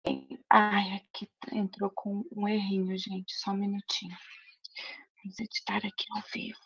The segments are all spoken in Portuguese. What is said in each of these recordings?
Ai, aqui entrou com um errinho, gente, só um minutinho. Vamos editar aqui ao vivo.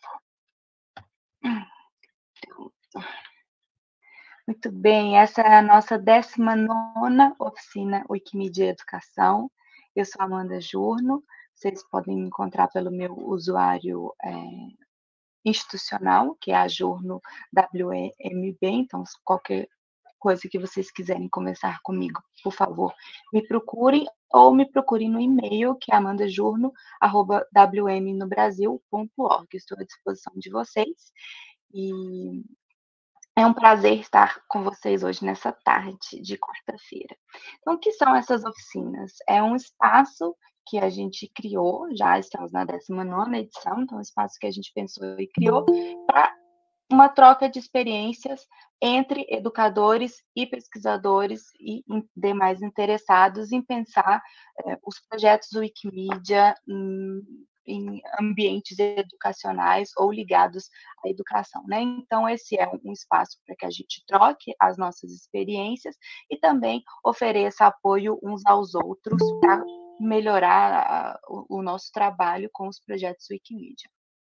Pronto. Muito bem, essa é a nossa 19ª oficina Wikimedia Educação. Eu sou Amanda Jurno, vocês podem me encontrar pelo meu usuário, institucional, que é a Jurno WMB, então qualquer coisa que vocês quiserem conversar comigo, por favor, me procurem ou me procurem no e-mail, que é amandajurno@wmnobrasil.org. Estou à disposição de vocês e é um prazer estar com vocês hoje nessa tarde de quarta-feira. Então, o que são essas oficinas? É um espaço que a gente criou, já estamos na 19ª edição, então é um espaço que a gente pensou e criou para uma troca de experiências entre educadores e pesquisadores e demais interessados em pensar os projetos do Wikimedia em ambientes educacionais ou ligados à educação, né? Então, esse é um espaço para que a gente troque as nossas experiências e também ofereça apoio uns aos outros para melhorar o nosso trabalho com os projetos Wikimedia.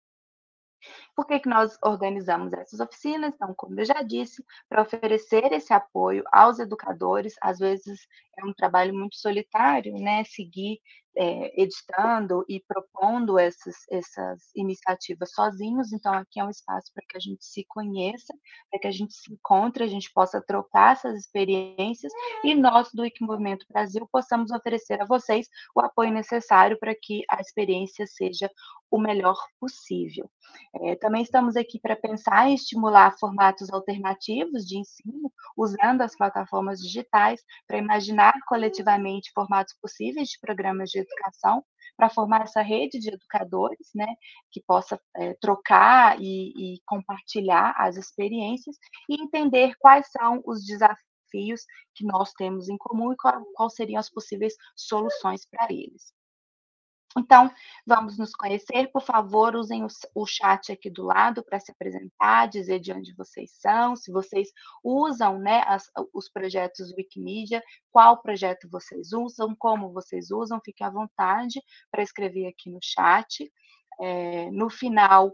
Por que nós organizamos essas oficinas? Então, como eu já disse, para oferecer esse apoio aos educadores, às vezes é um trabalho muito solitário, né, seguir, editando e propondo essas iniciativas sozinhos, então aqui é um espaço para que a gente se conheça, para que a gente se encontre, a gente possa trocar essas experiências e nós do Wikimovimento Brasil possamos oferecer a vocês o apoio necessário para que a experiência seja o melhor possível. Também estamos aqui para pensar e estimular formatos alternativos de ensino, usando as plataformas digitais, para imaginar coletivamente formatos possíveis de programas de educação, para formar essa rede de educadores, né, que possa trocar e compartilhar as experiências e entender quais são os desafios que nós temos em comum e quais seriam as possíveis soluções para eles. Então, vamos nos conhecer. Por favor, usem o chat aqui do lado para se apresentar, dizer de onde vocês são, se vocês usam, né, os projetos Wikimedia, qual projeto vocês usam, como vocês usam, fiquem à vontade para escrever aqui no chat. No final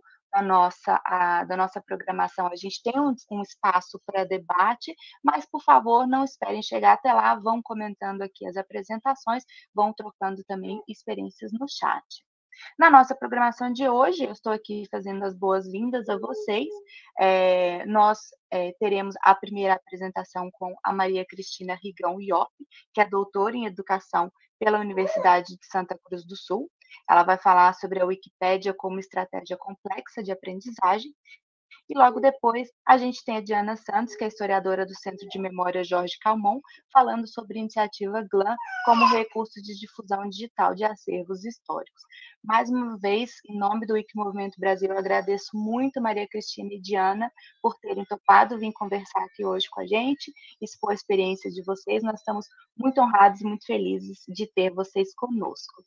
da nossa programação, a gente tem um espaço para debate, mas, por favor, não esperem chegar até lá, vão comentando aqui as apresentações, vão trocando também experiências no chat. Na nossa programação de hoje, eu estou aqui fazendo as boas-vindas a vocês. Nós teremos a primeira apresentação com a Maria Cristina Rigão Iop, que é doutora em educação pela Universidade de Santa Cruz do Sul. Ela vai falar sobre a Wikipédia como estratégia complexa de aprendizagem. E logo depois, a gente tem a Diana Santos, que é historiadora do Centro de Memória Jorge Calmon, falando sobre a iniciativa GLAM como recurso de difusão digital de acervos históricos. Mais uma vez, em nome do Wikimovimento Brasil, eu agradeço muito Maria Cristina e Diana por terem topado vir conversar aqui hoje com a gente, expor a experiência de vocês. Nós estamos muito honrados e muito felizes de ter vocês conosco.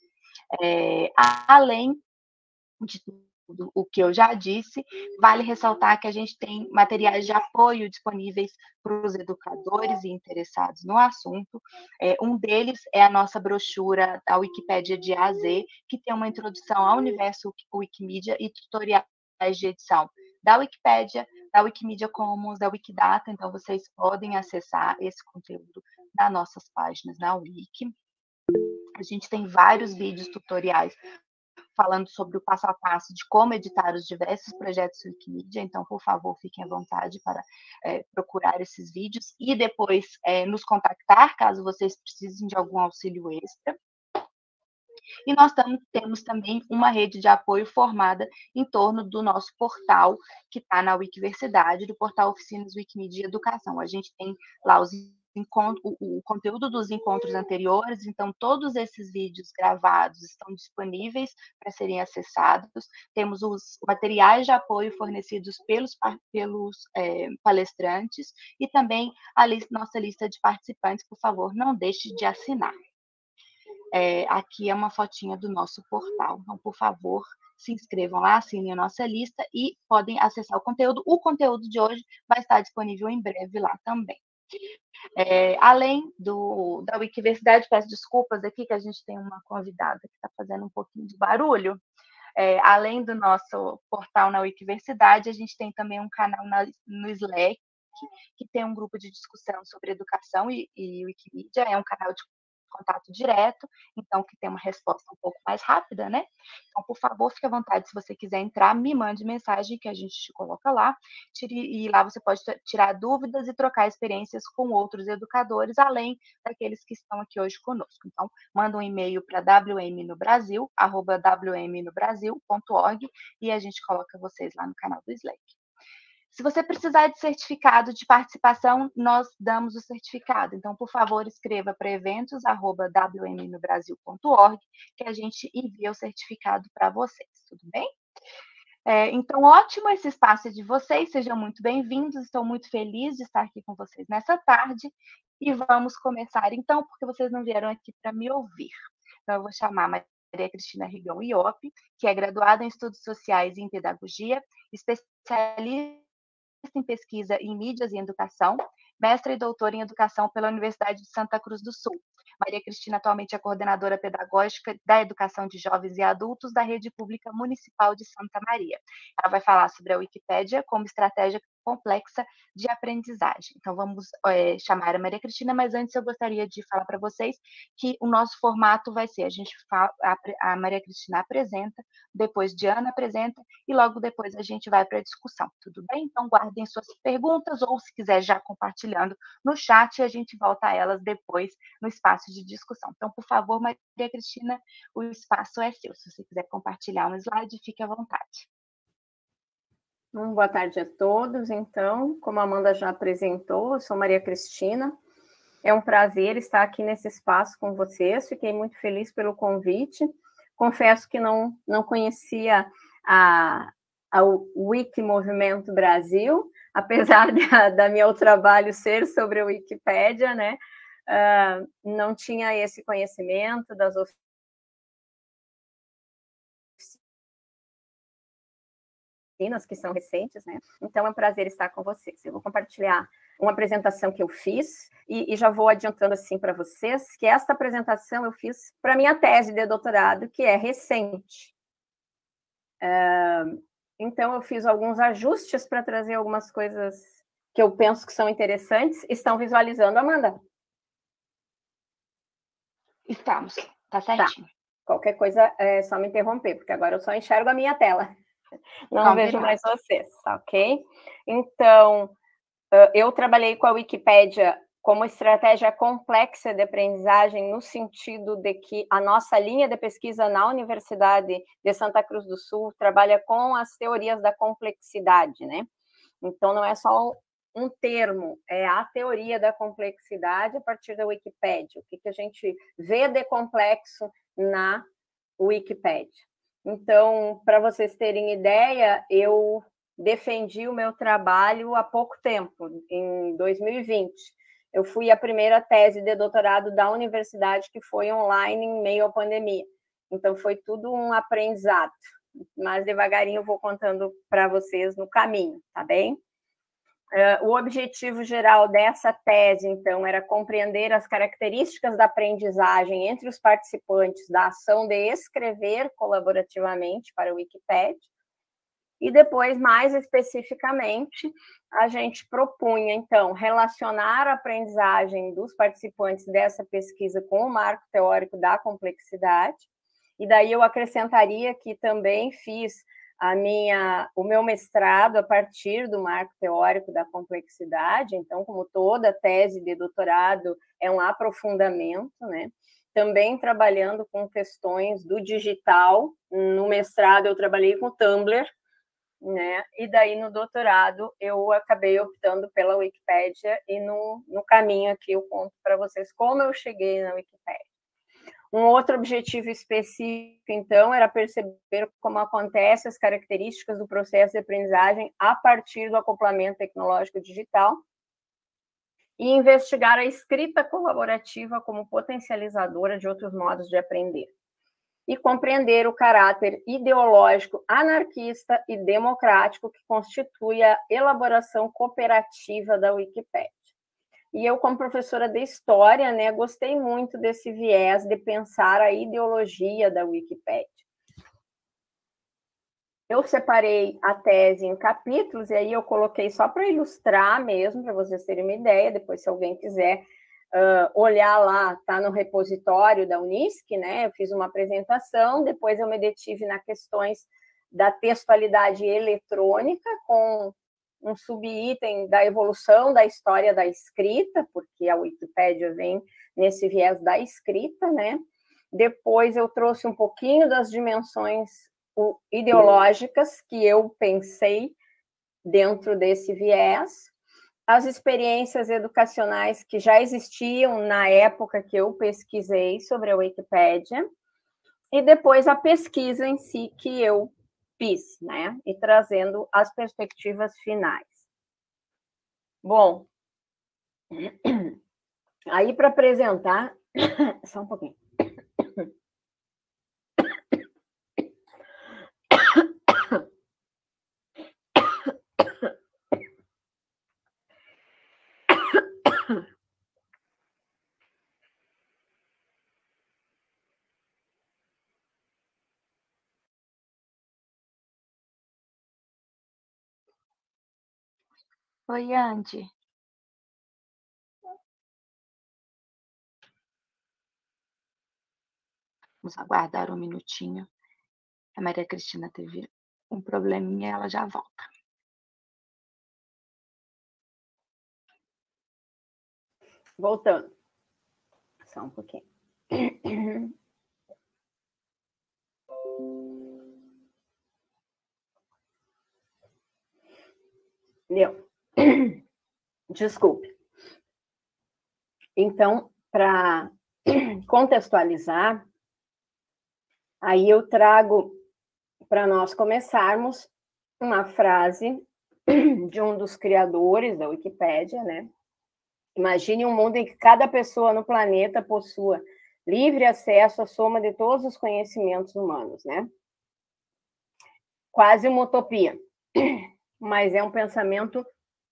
Além de tudo o que eu já disse, vale ressaltar que a gente tem materiais de apoio disponíveis para os educadores e interessados no assunto. Um deles é a nossa brochura da Wikipédia de A a Z, que tem uma introdução ao universo Wikimedia e tutoriais de edição da Wikipédia, da Wikimedia Commons, da Wikidata, então vocês podem acessar esse conteúdo nas nossas páginas na Wiki. A gente tem vários vídeos tutoriais falando sobre o passo a passo de como editar os diversos projetos Wikimedia, então, por favor, fiquem à vontade para procurar esses vídeos e depois nos contactar, caso vocês precisem de algum auxílio extra. E nós temos também uma rede de apoio formada em torno do nosso portal, que está na Wikiversidade, do portal Oficinas Wikimedia Educação. A gente tem lá o conteúdo dos encontros anteriores, então todos esses vídeos gravados estão disponíveis para serem acessados. Temos os materiais de apoio fornecidos pelos palestrantes e também nossa lista de participantes. Por favor, não deixe de assinar. Aqui é uma fotinha do nosso portal, então, por favor, se inscrevam lá, assinem a nossa lista e podem acessar o conteúdo. O conteúdo de hoje vai estar disponível em breve lá também. Além da Wikiversidade, peço desculpas aqui que a gente tem uma convidada que está fazendo um pouquinho de barulho. Além do nosso portal na Wikiversidade, a gente tem também um canal no Slack, que tem um grupo de discussão sobre educação e Wikimedia, é um canal de contato direto, então que tem uma resposta um pouco mais rápida, né? Então, por favor, fique à vontade, se você quiser entrar, me mande mensagem que a gente te coloca lá, e lá você pode tirar dúvidas e trocar experiências com outros educadores, além daqueles que estão aqui hoje conosco. Então, manda um e-mail para wmnobrasil@wmnobrasil.org e a gente coloca vocês lá no canal do Slack. Se você precisar de certificado de participação, nós damos o certificado. Então, por favor, escreva para eventos@wmnobrasil.org que a gente envia o certificado para vocês, tudo bem? Então, ótimo esse espaço de vocês, sejam muito bem-vindos, estou muito feliz de estar aqui com vocês nessa tarde e vamos começar então, porque vocês não vieram aqui para me ouvir. Então, eu vou chamar a Maria Cristina Rigão Iope, que é graduada em Estudos Sociais e em Pedagogia, especialista em pesquisa em mídias e educação, mestra e doutora em educação pela Universidade de Santa Cruz do Sul. Maria Cristina atualmente é coordenadora pedagógica da educação de jovens e adultos da Rede Pública Municipal de Santa Maria. Ela vai falar sobre a Wikipédia como estratégia complexa de aprendizagem. Então, vamos chamar a Maria Cristina, mas antes eu gostaria de falar para vocês que o nosso formato vai ser, a Maria Cristina apresenta, depois Diana apresenta, e logo depois a gente vai para a discussão, tudo bem? Então, guardem suas perguntas, ou se quiser já compartilhando no chat, a gente volta a elas depois no espaço de discussão. Então, por favor, Maria Cristina, o espaço é seu. Se você quiser compartilhar um slide, fique à vontade. Boa tarde a todos. Então, como a Amanda já apresentou, eu sou Maria Cristina. É um prazer estar aqui nesse espaço com vocês. Fiquei muito feliz pelo convite. Confesso que não conhecia a Wiki Movimento Brasil, apesar da meu trabalho ser sobre a Wikipédia, né? Não tinha esse conhecimento das oficinas que são recentes, né? Então é um prazer estar com vocês. Eu vou compartilhar uma apresentação que eu fiz e já vou adiantando assim para vocês que esta apresentação eu fiz para minha tese de doutorado, que é recente. Então eu fiz alguns ajustes para trazer algumas coisas que eu penso que são interessantes. Estão visualizando, Amanda? Estamos, tá certinho. Tá. Qualquer coisa é só me interromper, porque agora eu só enxergo a minha tela. Não vejo mais vocês, ok? Então, eu trabalhei com a Wikipédia como estratégia complexa de aprendizagem, no sentido de que a nossa linha de pesquisa na Universidade de Santa Cruz do Sul trabalha com as teorias da complexidade, né? Então, não é só um termo, é a teoria da complexidade a partir da Wikipédia. O que a gente vê de complexo na Wikipédia. Então, para vocês terem ideia, eu defendi o meu trabalho há pouco tempo, em 2020. Eu fui a primeira tese de doutorado da universidade que foi online em meio à pandemia. Então, foi tudo um aprendizado. Mas devagarinho eu vou contando para vocês no caminho, tá bem? O objetivo geral dessa tese, então, era compreender as características da aprendizagem entre os participantes da ação de escrever colaborativamente para a Wikipédia. E depois, mais especificamente, a gente propunha, então, relacionar a aprendizagem dos participantes dessa pesquisa com o marco teórico da complexidade. E daí eu acrescentaria que também fiz o meu mestrado a partir do marco teórico da complexidade. Então, como toda tese de doutorado, é um aprofundamento, né? Também trabalhando com questões do digital. No mestrado, eu trabalhei com o Tumblr, né? E daí, no doutorado, eu acabei optando pela Wikipédia, e no caminho aqui eu conto para vocês como eu cheguei na Wikipédia. Um outro objetivo específico, então, era perceber como acontecem as características do processo de aprendizagem a partir do acoplamento tecnológico digital e investigar a escrita colaborativa como potencializadora de outros modos de aprender. E compreender o caráter ideológico, anarquista e democrático que constitui a elaboração cooperativa da Wikipédia. E eu, como professora de História, né, gostei muito desse viés de pensar a ideologia da Wikipédia. Eu separei a tese em capítulos, e aí eu coloquei só para ilustrar mesmo, para vocês terem uma ideia. Depois, se alguém quiser olhar lá, está no repositório da Unisc, né? Eu fiz uma apresentação, depois eu me detive nas questões da textualidade eletrônica, com um subitem da evolução da história da escrita, porque a Wikipédia vem nesse viés da escrita, né? Depois eu trouxe um pouquinho das dimensões ideológicas que eu pensei dentro desse viés, as experiências educacionais que já existiam na época que eu pesquisei sobre a Wikipédia, e depois a pesquisa em si que eu fiz, né? E trazendo as perspectivas finais. Bom, aí para apresentar, só um pouquinho. Oi, Andy. Vamos aguardar um minutinho. A Maria Cristina teve um probleminha e ela já volta. Voltando. Só um pouquinho. Deu. Desculpe. Então, para contextualizar, aí eu trago para nós começarmos uma frase de um dos criadores da Wikipédia, né? Imagine um mundo em que cada pessoa no planeta possua livre acesso à soma de todos os conhecimentos humanos, né? Quase uma utopia, mas é um pensamento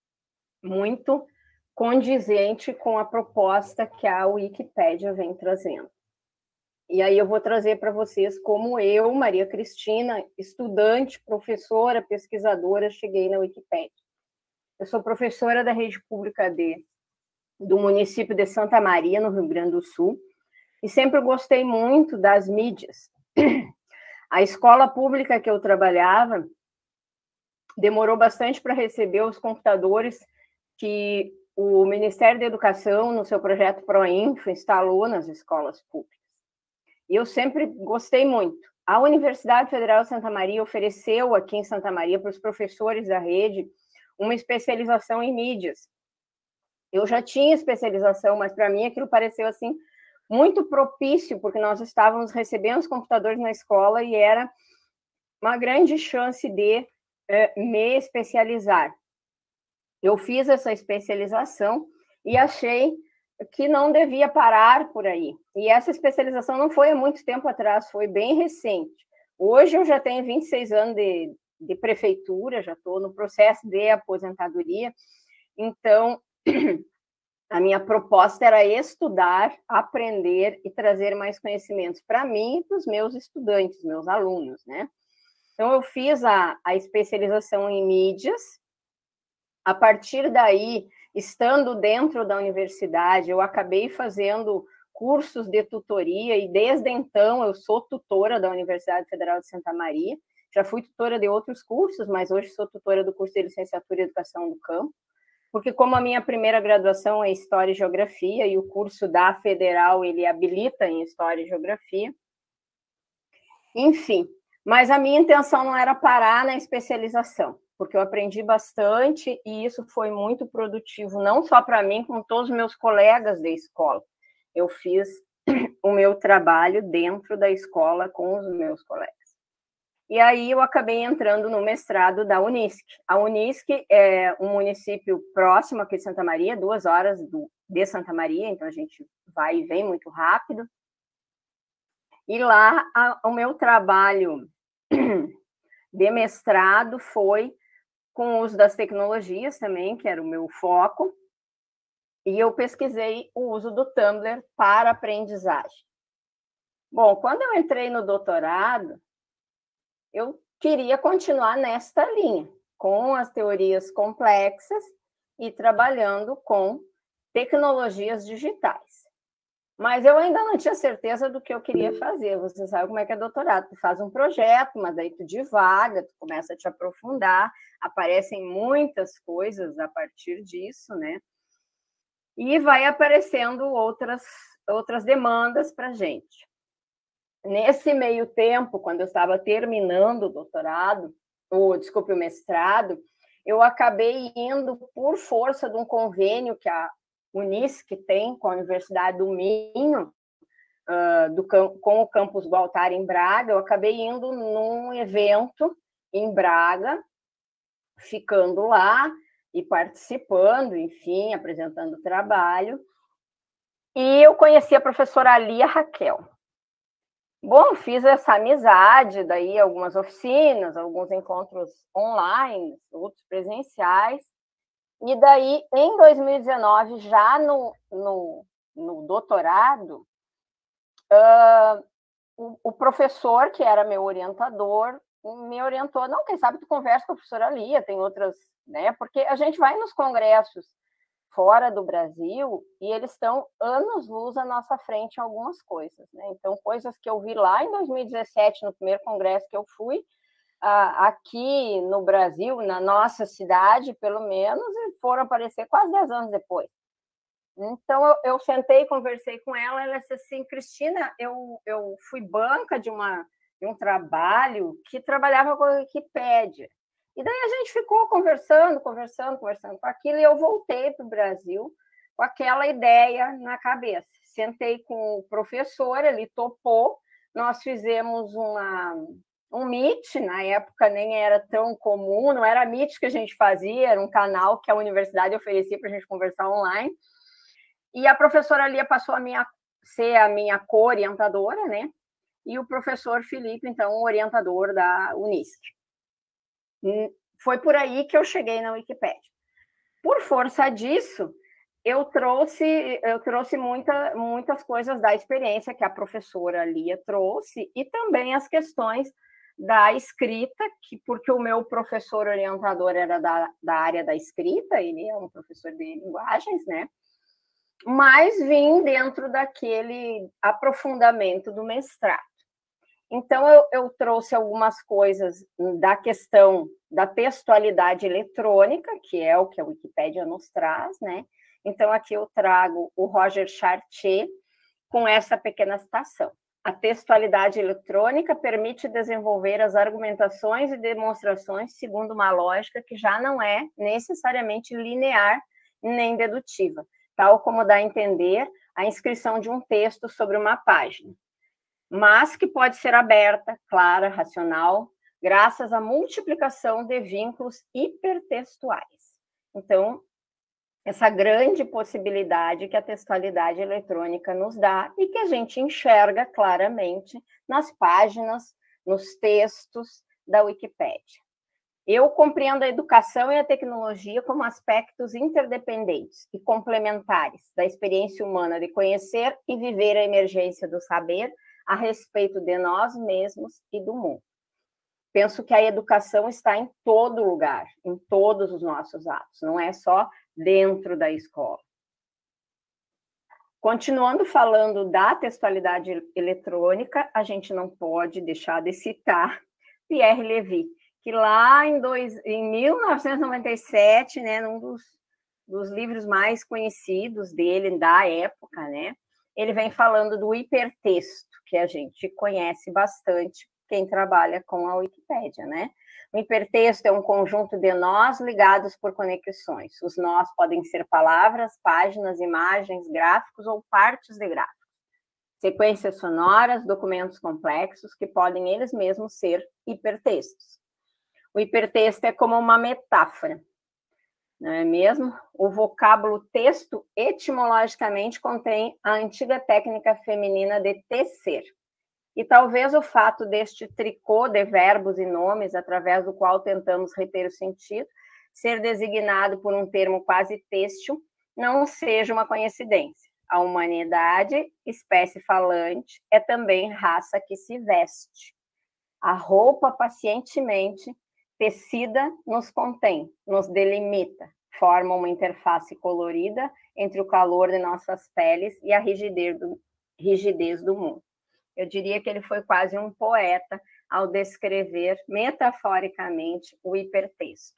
muito condizente com a proposta que a Wikipédia vem trazendo. E aí eu vou trazer para vocês como eu, Maria Cristina, estudante, professora, pesquisadora, cheguei na Wikipédia. Eu sou professora da rede pública do município de Santa Maria, no Rio Grande do Sul, e sempre gostei muito das mídias. A escola pública que eu trabalhava demorou bastante para receber os computadores que o Ministério da Educação, no seu projeto ProInfo, instalou nas escolas públicas. E eu sempre gostei muito. A Universidade Federal de Santa Maria ofereceu aqui em Santa Maria para os professores da rede uma especialização em mídias. Eu já tinha especialização, mas para mim aquilo pareceu assim muito propício, porque nós estávamos recebendo os computadores na escola e era uma grande chance de me especializar. Eu fiz essa especialização e achei que não devia parar por aí. E essa especialização não foi há muito tempo atrás, foi bem recente. Hoje eu já tenho 26 anos de prefeitura, já estou no processo de aposentadoria, então a minha proposta era estudar, aprender e trazer mais conhecimentos para mim e para os meus estudantes, meus alunos, né? Então eu fiz a especialização em mídias. A partir daí, estando dentro da universidade, eu acabei fazendo cursos de tutoria e desde então eu sou tutora da Universidade Federal de Santa Maria. Já fui tutora de outros cursos, mas hoje sou tutora do curso de Licenciatura em Educação do Campo, porque como a minha primeira graduação é História e Geografia e o curso da Federal ele habilita em História e Geografia. Enfim, mas a minha intenção não era parar na especialização, porque eu aprendi bastante e isso foi muito produtivo, não só para mim, como todos os meus colegas da escola. Eu fiz o meu trabalho dentro da escola com os meus colegas. E aí eu acabei entrando no mestrado da Unisc. A Unisc é um município próximo aqui de Santa Maria, 2 horas de Santa Maria, então a gente vai e vem muito rápido. E lá o meu trabalho de mestrado foi com o uso das tecnologias também, que era o meu foco, E eu pesquisei o uso do Tumblr para aprendizagem. Bom, quando eu entrei no doutorado, eu queria continuar nesta linha, com as teorias complexas e trabalhando com tecnologias digitais. Mas eu ainda não tinha certeza do que eu queria fazer. Você sabe como é que é doutorado. Tu faz um projeto, mas daí tu divaga, tu começa a te aprofundar, aparecem muitas coisas a partir disso, né? E vai aparecendo outras demandas para a gente. Nesse meio tempo, quando eu estava terminando o doutorado, o mestrado, eu acabei indo por força de um convênio que a Unisc tem com a Universidade do Minho, com o campus Gualtar em Braga. Eu acabei indo num evento em Braga, ficando lá e participando, enfim, apresentando trabalho. E eu conheci a professora Lia Raquel. Bom, fiz essa amizade, daí algumas oficinas, alguns encontros online, outros presenciais. E daí, em 2019, já no doutorado, o professor, que era meu orientador, me orientou, não, quem sabe tu conversa com a professora Lia, tem outras, né? Porque a gente vai nos congressos fora do Brasil e eles estão anos-luz à nossa frente em algumas coisas, né? Então, coisas que eu vi lá em 2017, no primeiro congresso que eu fui, aqui no Brasil, na nossa cidade, pelo menos, foram aparecer quase 10 anos depois. Então, eu sentei e conversei com ela, ela disse assim, Cristina, eu fui banca de um trabalho que trabalhava com a Wikipédia. E daí a gente ficou conversando com aquilo, e eu voltei para o Brasil com aquela ideia na cabeça. Sentei com o professor, ele topou, nós fizemos um Meet, na época nem era tão comum, não era Meet que a gente fazia, era um canal que a universidade oferecia para a gente conversar online. E a professora Lia passou a ser a minha co-orientadora, né? E o professor Felipe, então, o orientador da Unisc. Foi por aí que eu cheguei na Wikipédia. Por força disso, eu trouxe muitas coisas da experiência que a professora Lia trouxe e também as questões da escrita, porque o meu professor orientador era da área da escrita, ele é um professor de linguagens, né? Mas vim dentro daquele aprofundamento do mestrado. Então, eu trouxe algumas coisas da questão da textualidade eletrônica, que é o que a Wikipédia nos traz, né? Então, aqui eu trago o Roger Chartier com essa pequena citação. A textualidade eletrônica permite desenvolver as argumentações e demonstrações segundo uma lógica que já não é necessariamente linear nem dedutiva, tal como dá a entender a inscrição de um texto sobre uma página, mas que pode ser aberta, clara, racional, graças à multiplicação de vínculos hipertextuais. Então, essa grande possibilidade que a textualidade eletrônica nos dá e que a gente enxerga claramente nas páginas, nos textos da Wikipédia. Eu compreendo a educação e a tecnologia como aspectos interdependentes e complementares da experiência humana de conhecer e viver a emergência do saber a respeito de nós mesmos e do mundo. Penso que a educação está em todo lugar, em todos os nossos atos, não é só dentro da escola. Continuando falando da textualidade eletrônica, a gente não pode deixar de citar Pierre Levy, que lá em 1997, né, num dos livros mais conhecidos dele, da época, né, ele vem falando do hipertexto, que a gente conhece bastante, quem trabalha com a Wikipédia, né? O hipertexto é um conjunto de nós ligados por conexões. Os nós podem ser palavras, páginas, imagens, gráficos ou partes de gráficos. Sequências sonoras, documentos complexos que podem eles mesmos ser hipertextos. O hipertexto é como uma metáfora, não é mesmo? O vocábulo texto, etimologicamente, contém a antiga técnica feminina de tecer. E talvez o fato deste tricô de verbos e nomes, através do qual tentamos reter o sentido, ser designado por um termo quase têxtil, não seja uma coincidência. A humanidade, espécie falante, é também raça que se veste. A roupa pacientemente tecida nos contém, nos delimita, forma uma interface colorida entre o calor de nossas peles e a rigidez do mundo. Eu diria que ele foi quase um poeta ao descrever metaforicamente o hipertexto.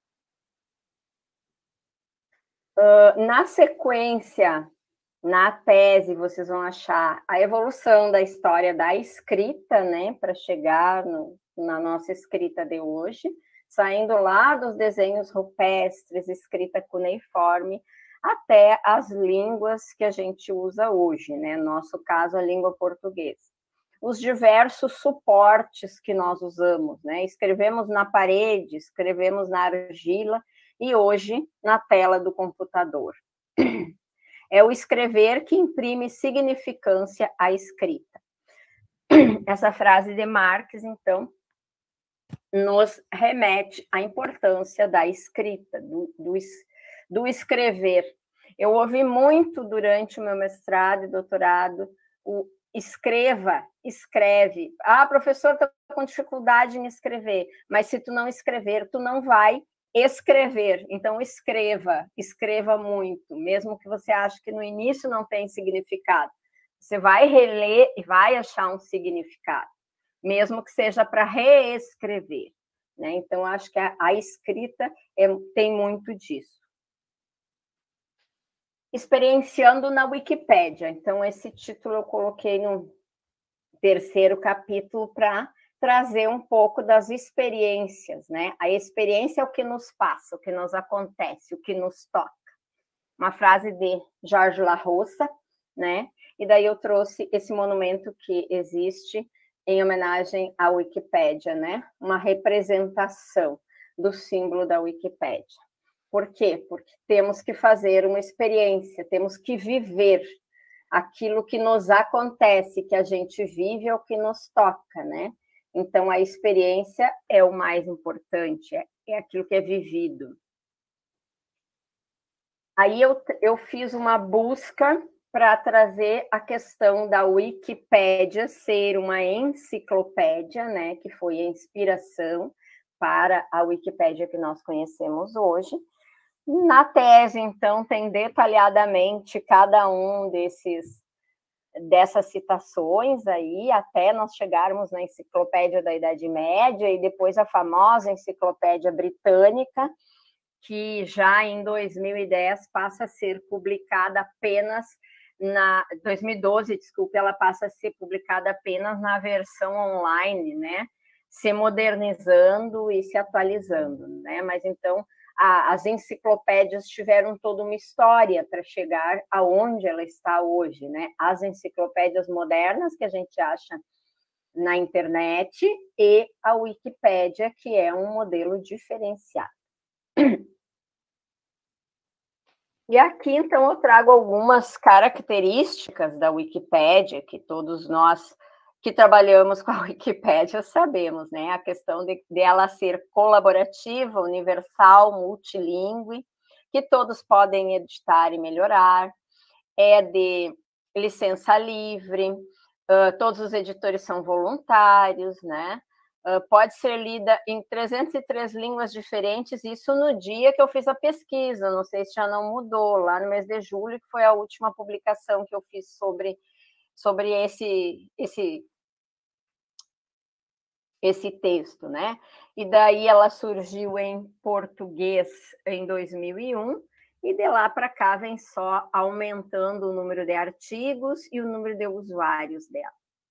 Na sequência, na tese, vocês vão achar a evolução da história da escrita, né, para chegar na nossa escrita de hoje, saindo lá dos desenhos rupestres, escrita cuneiforme, até as línguas que a gente usa hoje, né, no nosso caso, a língua portuguesa. Os diversos suportes que nós usamos, né, escrevemos na parede, escrevemos na argila, e hoje na tela do computador. É o escrever que imprime significância à escrita. Essa frase de Marx, então, nos remete à importância da escrita, do escrever. Eu ouvi muito durante o meu mestrado e doutorado o escreva, escreve. Ah, professor, estou com dificuldade em escrever, mas se tu não escrever, tu não vai escrever. Então, escreva muito, mesmo que você ache que no início não tem significado. Você vai reler e vai achar um significado, mesmo que seja para reescrever, né? Então, acho que a escrita tem muito disso. Experienciando na Wikipédia. Então, esse título eu coloquei no terceiro capítulo para trazer um pouco das experiências, né? A experiência é o que nos passa, o que nos acontece, o que nos toca. Uma frase de Jorge La Roça, né? E daí eu trouxe esse monumento que existe em homenagem à Wikipédia, né? Uma representação do símbolo da Wikipédia. Por quê? Porque temos que fazer uma experiência, temos que viver aquilo que nos acontece, que a gente vive é o que nos toca, né? Então, a experiência é o mais importante, é aquilo que é vivido. Aí eu fiz uma busca para trazer a questão da Wikipédia ser uma enciclopédia, né, que foi a inspiração para a Wikipédia que nós conhecemos hoje. Na tese, então, tem detalhadamente cada um dessas citações aí, até nós chegarmos na Enciclopédia da Idade Média e depois a famosa Enciclopédia Britânica, que já em 2010 passa a ser publicada apenas 2012, desculpe, ela passa a ser publicada apenas na versão online, né? Se modernizando e se atualizando, né? Mas então as enciclopédias tiveram toda uma história para chegar aonde ela está hoje, né? As enciclopédias modernas que a gente acha na internet e a Wikipédia, que é um modelo diferenciado. E aqui, então, eu trago algumas características da Wikipédia, que todos nós que trabalhamos com a Wikipédia sabemos, né? A questão de ela ser colaborativa, universal, multilingüe, que todos podem editar e melhorar, é de licença livre, todos os editores são voluntários, né? Pode ser lida em 303 línguas diferentes, isso no dia que eu fiz a pesquisa, não sei se já não mudou, lá no mês de julho, que foi a última publicação que eu fiz sobre esse texto, né? E daí ela surgiu em português em 2001, e de lá para cá vem só aumentando o número de artigos e o número de usuários dela.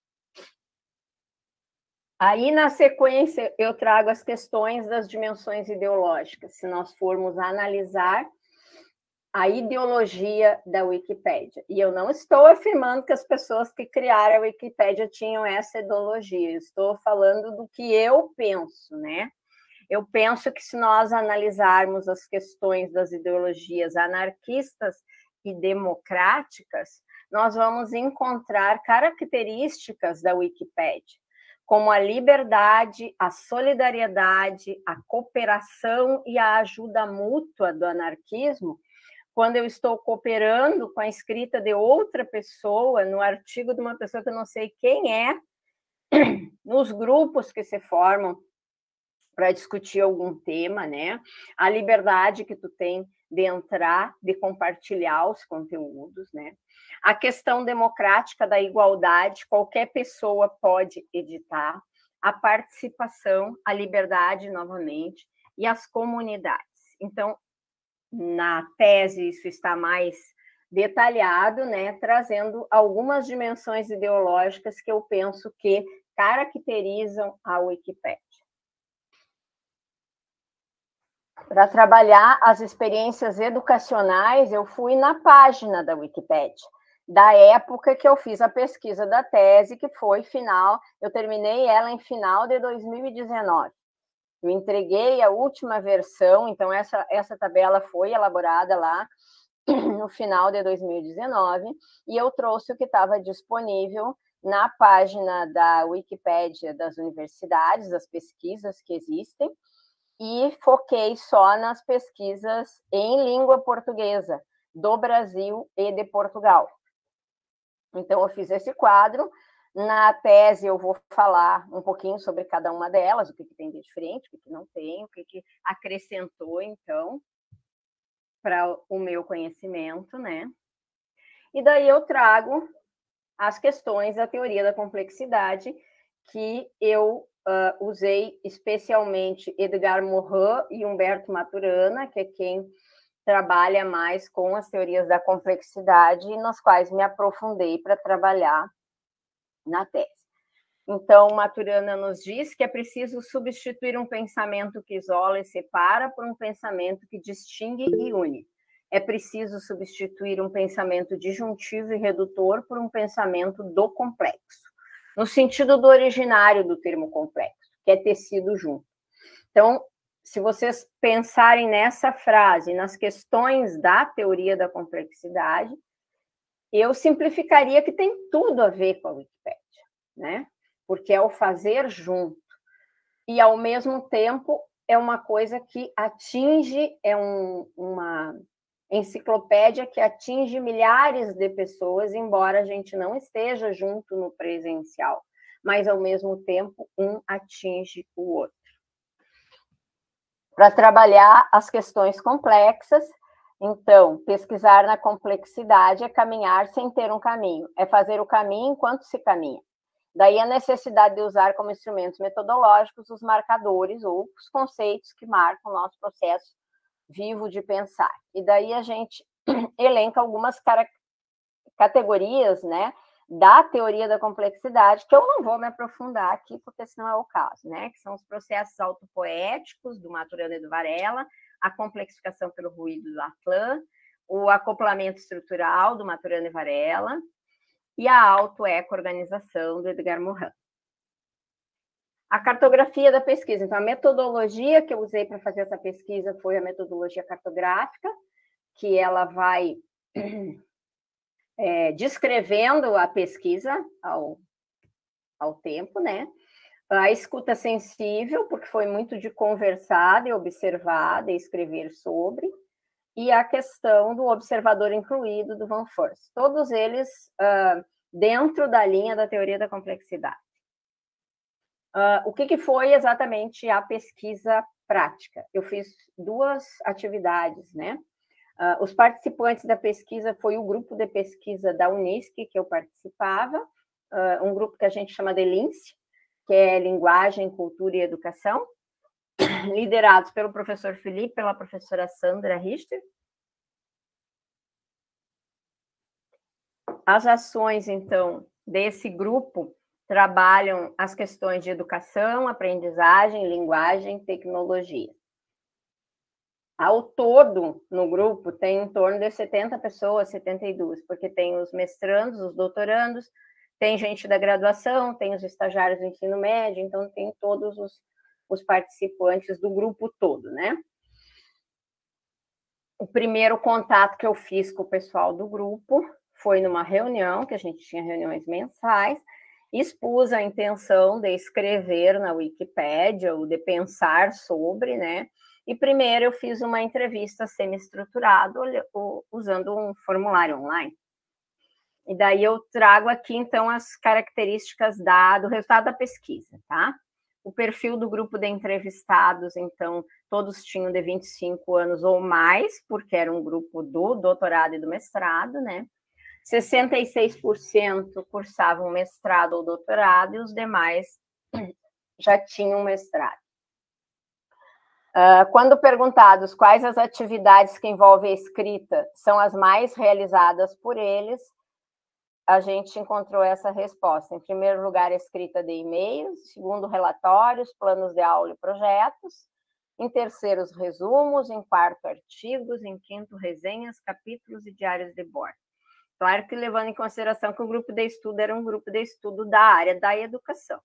Aí, na sequência, eu trago as questões das dimensões ideológicas, se nós formos analisar a ideologia da Wikipédia. E eu não estou afirmando que as pessoas que criaram a Wikipédia tinham essa ideologia, eu estou falando do que eu penso, né? Eu penso que se nós analisarmos as questões das ideologias anarquistas e democráticas, nós vamos encontrar características da Wikipédia, como a liberdade, a solidariedade, a cooperação e a ajuda mútua do anarquismo, quando eu estou cooperando com a escrita de outra pessoa, no artigo de uma pessoa que eu não sei quem é, nos grupos que se formam para discutir algum tema, né? A liberdade que tu tem de entrar, de compartilhar os conteúdos, né? A questão democrática da igualdade, qualquer pessoa pode editar, a participação, a liberdade, novamente, e as comunidades. Então, na tese, isso está mais detalhado, né? Trazendo algumas dimensões ideológicas que eu penso que caracterizam a Wikipédia. Para trabalhar as experiências educacionais, eu fui na página da Wikipédia, da época que eu fiz a pesquisa da tese, que foi final, eu terminei ela em final de 2019. Eu entreguei a última versão, então essa tabela foi elaborada lá no final de 2019, e eu trouxe o que estava disponível na página da Wikipédia das universidades, das pesquisas que existem, e foquei só nas pesquisas em língua portuguesa do Brasil e de Portugal. Então, eu fiz esse quadro. Na tese, eu vou falar um pouquinho sobre cada uma delas, o que tem de diferente, o que não tem, o que acrescentou, então, para o meu conhecimento, né? E daí eu trago as questões da teoria da complexidade, que eu usei especialmente Edgar Morin e Humberto Maturana, que é quem trabalha mais com as teorias da complexidade, nas quais me aprofundei para trabalhar na tese. Então, Maturana nos diz que é preciso substituir um pensamento que isola e separa por um pensamento que distingue e une. É preciso substituir um pensamento disjuntivo e redutor por um pensamento do complexo, no sentido do originário do termo complexo, que é tecido junto. Então, se vocês pensarem nessa frase, nas questões da teoria da complexidade, eu simplificaria que tem tudo a ver com a Wikipédia, né? Porque é o fazer junto. E, ao mesmo tempo, é uma coisa que atinge, uma enciclopédia que atinge milhares de pessoas, embora a gente não esteja junto no presencial, mas, ao mesmo tempo, um atinge o outro. Para trabalhar as questões complexas, então, pesquisar na complexidade é caminhar sem ter um caminho, é fazer o caminho enquanto se caminha. Daí a necessidade de usar como instrumentos metodológicos os marcadores ou os conceitos que marcam o nosso processo vivo de pensar. E daí a gente elenca algumas categorias, né, da teoria da complexidade, que eu não vou me aprofundar aqui, porque senão é o caso, né, que são os processos autopoéticos do Maturana e do Varela, a complexificação pelo ruído do Atlan, o acoplamento estrutural do Maturana e Varela, e a autoeco-organização do Edgar Morin. A cartografia da pesquisa. Então, a metodologia que eu usei para fazer essa pesquisa foi a metodologia cartográfica, que ela vai descrevendo a pesquisa ao tempo, né? A escuta sensível, porque foi muito de conversar, de observar, de escrever sobre, e a questão do observador incluído do Van Forst. Todos eles dentro da linha da teoria da complexidade. O que foi exatamente a pesquisa prática? Eu fiz 2 atividades, né? Os participantes da pesquisa foi o grupo de pesquisa da Unisc, que eu participava, um grupo que a gente chama de LINCE, que é Linguagem, Cultura e Educação, liderados pelo professor Felipe, pela professora Sandra Richter. As ações, então, desse grupo trabalham as questões de educação, aprendizagem, linguagem, tecnologia. Ao todo, no grupo, tem em torno de 70 pessoas, 72, porque tem os mestrandos, os doutorandos, tem gente da graduação, tem os estagiários do ensino médio, então tem todos os participantes do grupo todo, né? O primeiro contato que eu fiz com o pessoal do grupo foi numa reunião, que a gente tinha reuniões mensais, expus a intenção de escrever na Wikipédia, ou de pensar sobre, né? E primeiro eu fiz uma entrevista semi-estruturada usando um formulário online. E daí eu trago aqui, então, as características do resultado da pesquisa, tá? O perfil do grupo de entrevistados, então, todos tinham de 25 anos ou mais, porque era um grupo do doutorado e do mestrado, né? 66% cursavam mestrado ou doutorado e os demais já tinham mestrado. Quando perguntados quais as atividades que envolvem a escrita são as mais realizadas por eles, a gente encontrou essa resposta. Em primeiro lugar, a escrita de e-mails, em segundo, relatórios, planos de aula e projetos, em terceiro, os resumos, em quarto, artigos, em quinto, resenhas, capítulos e diários de bordo. Claro que levando em consideração que o grupo de estudo era um grupo de estudo da área da educação.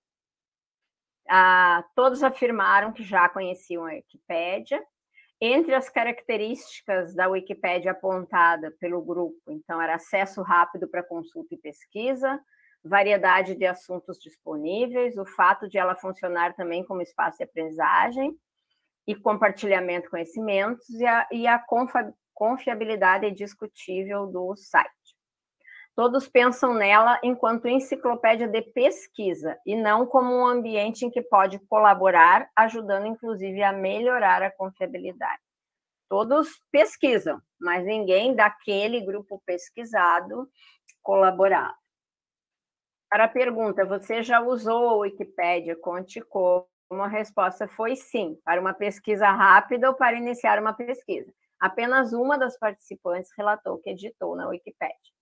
Todos afirmaram que já conheciam a Wikipédia. Entre as características da Wikipédia apontada pelo grupo, então, era acesso rápido para consulta e pesquisa, variedade de assuntos disponíveis, o fato de ela funcionar também como espaço de aprendizagem e compartilhamento de conhecimentos e a confiabilidade indiscutível do site. Todos pensam nela enquanto enciclopédia de pesquisa e não como um ambiente em que pode colaborar, ajudando, inclusive, a melhorar a confiabilidade. Todos pesquisam, mas ninguém daquele grupo pesquisado colaborava. Para a pergunta, você já usou a Wikipédia? Conte como. A resposta foi sim, para uma pesquisa rápida ou para iniciar uma pesquisa. Apenas uma das participantes relatou que editou na Wikipédia.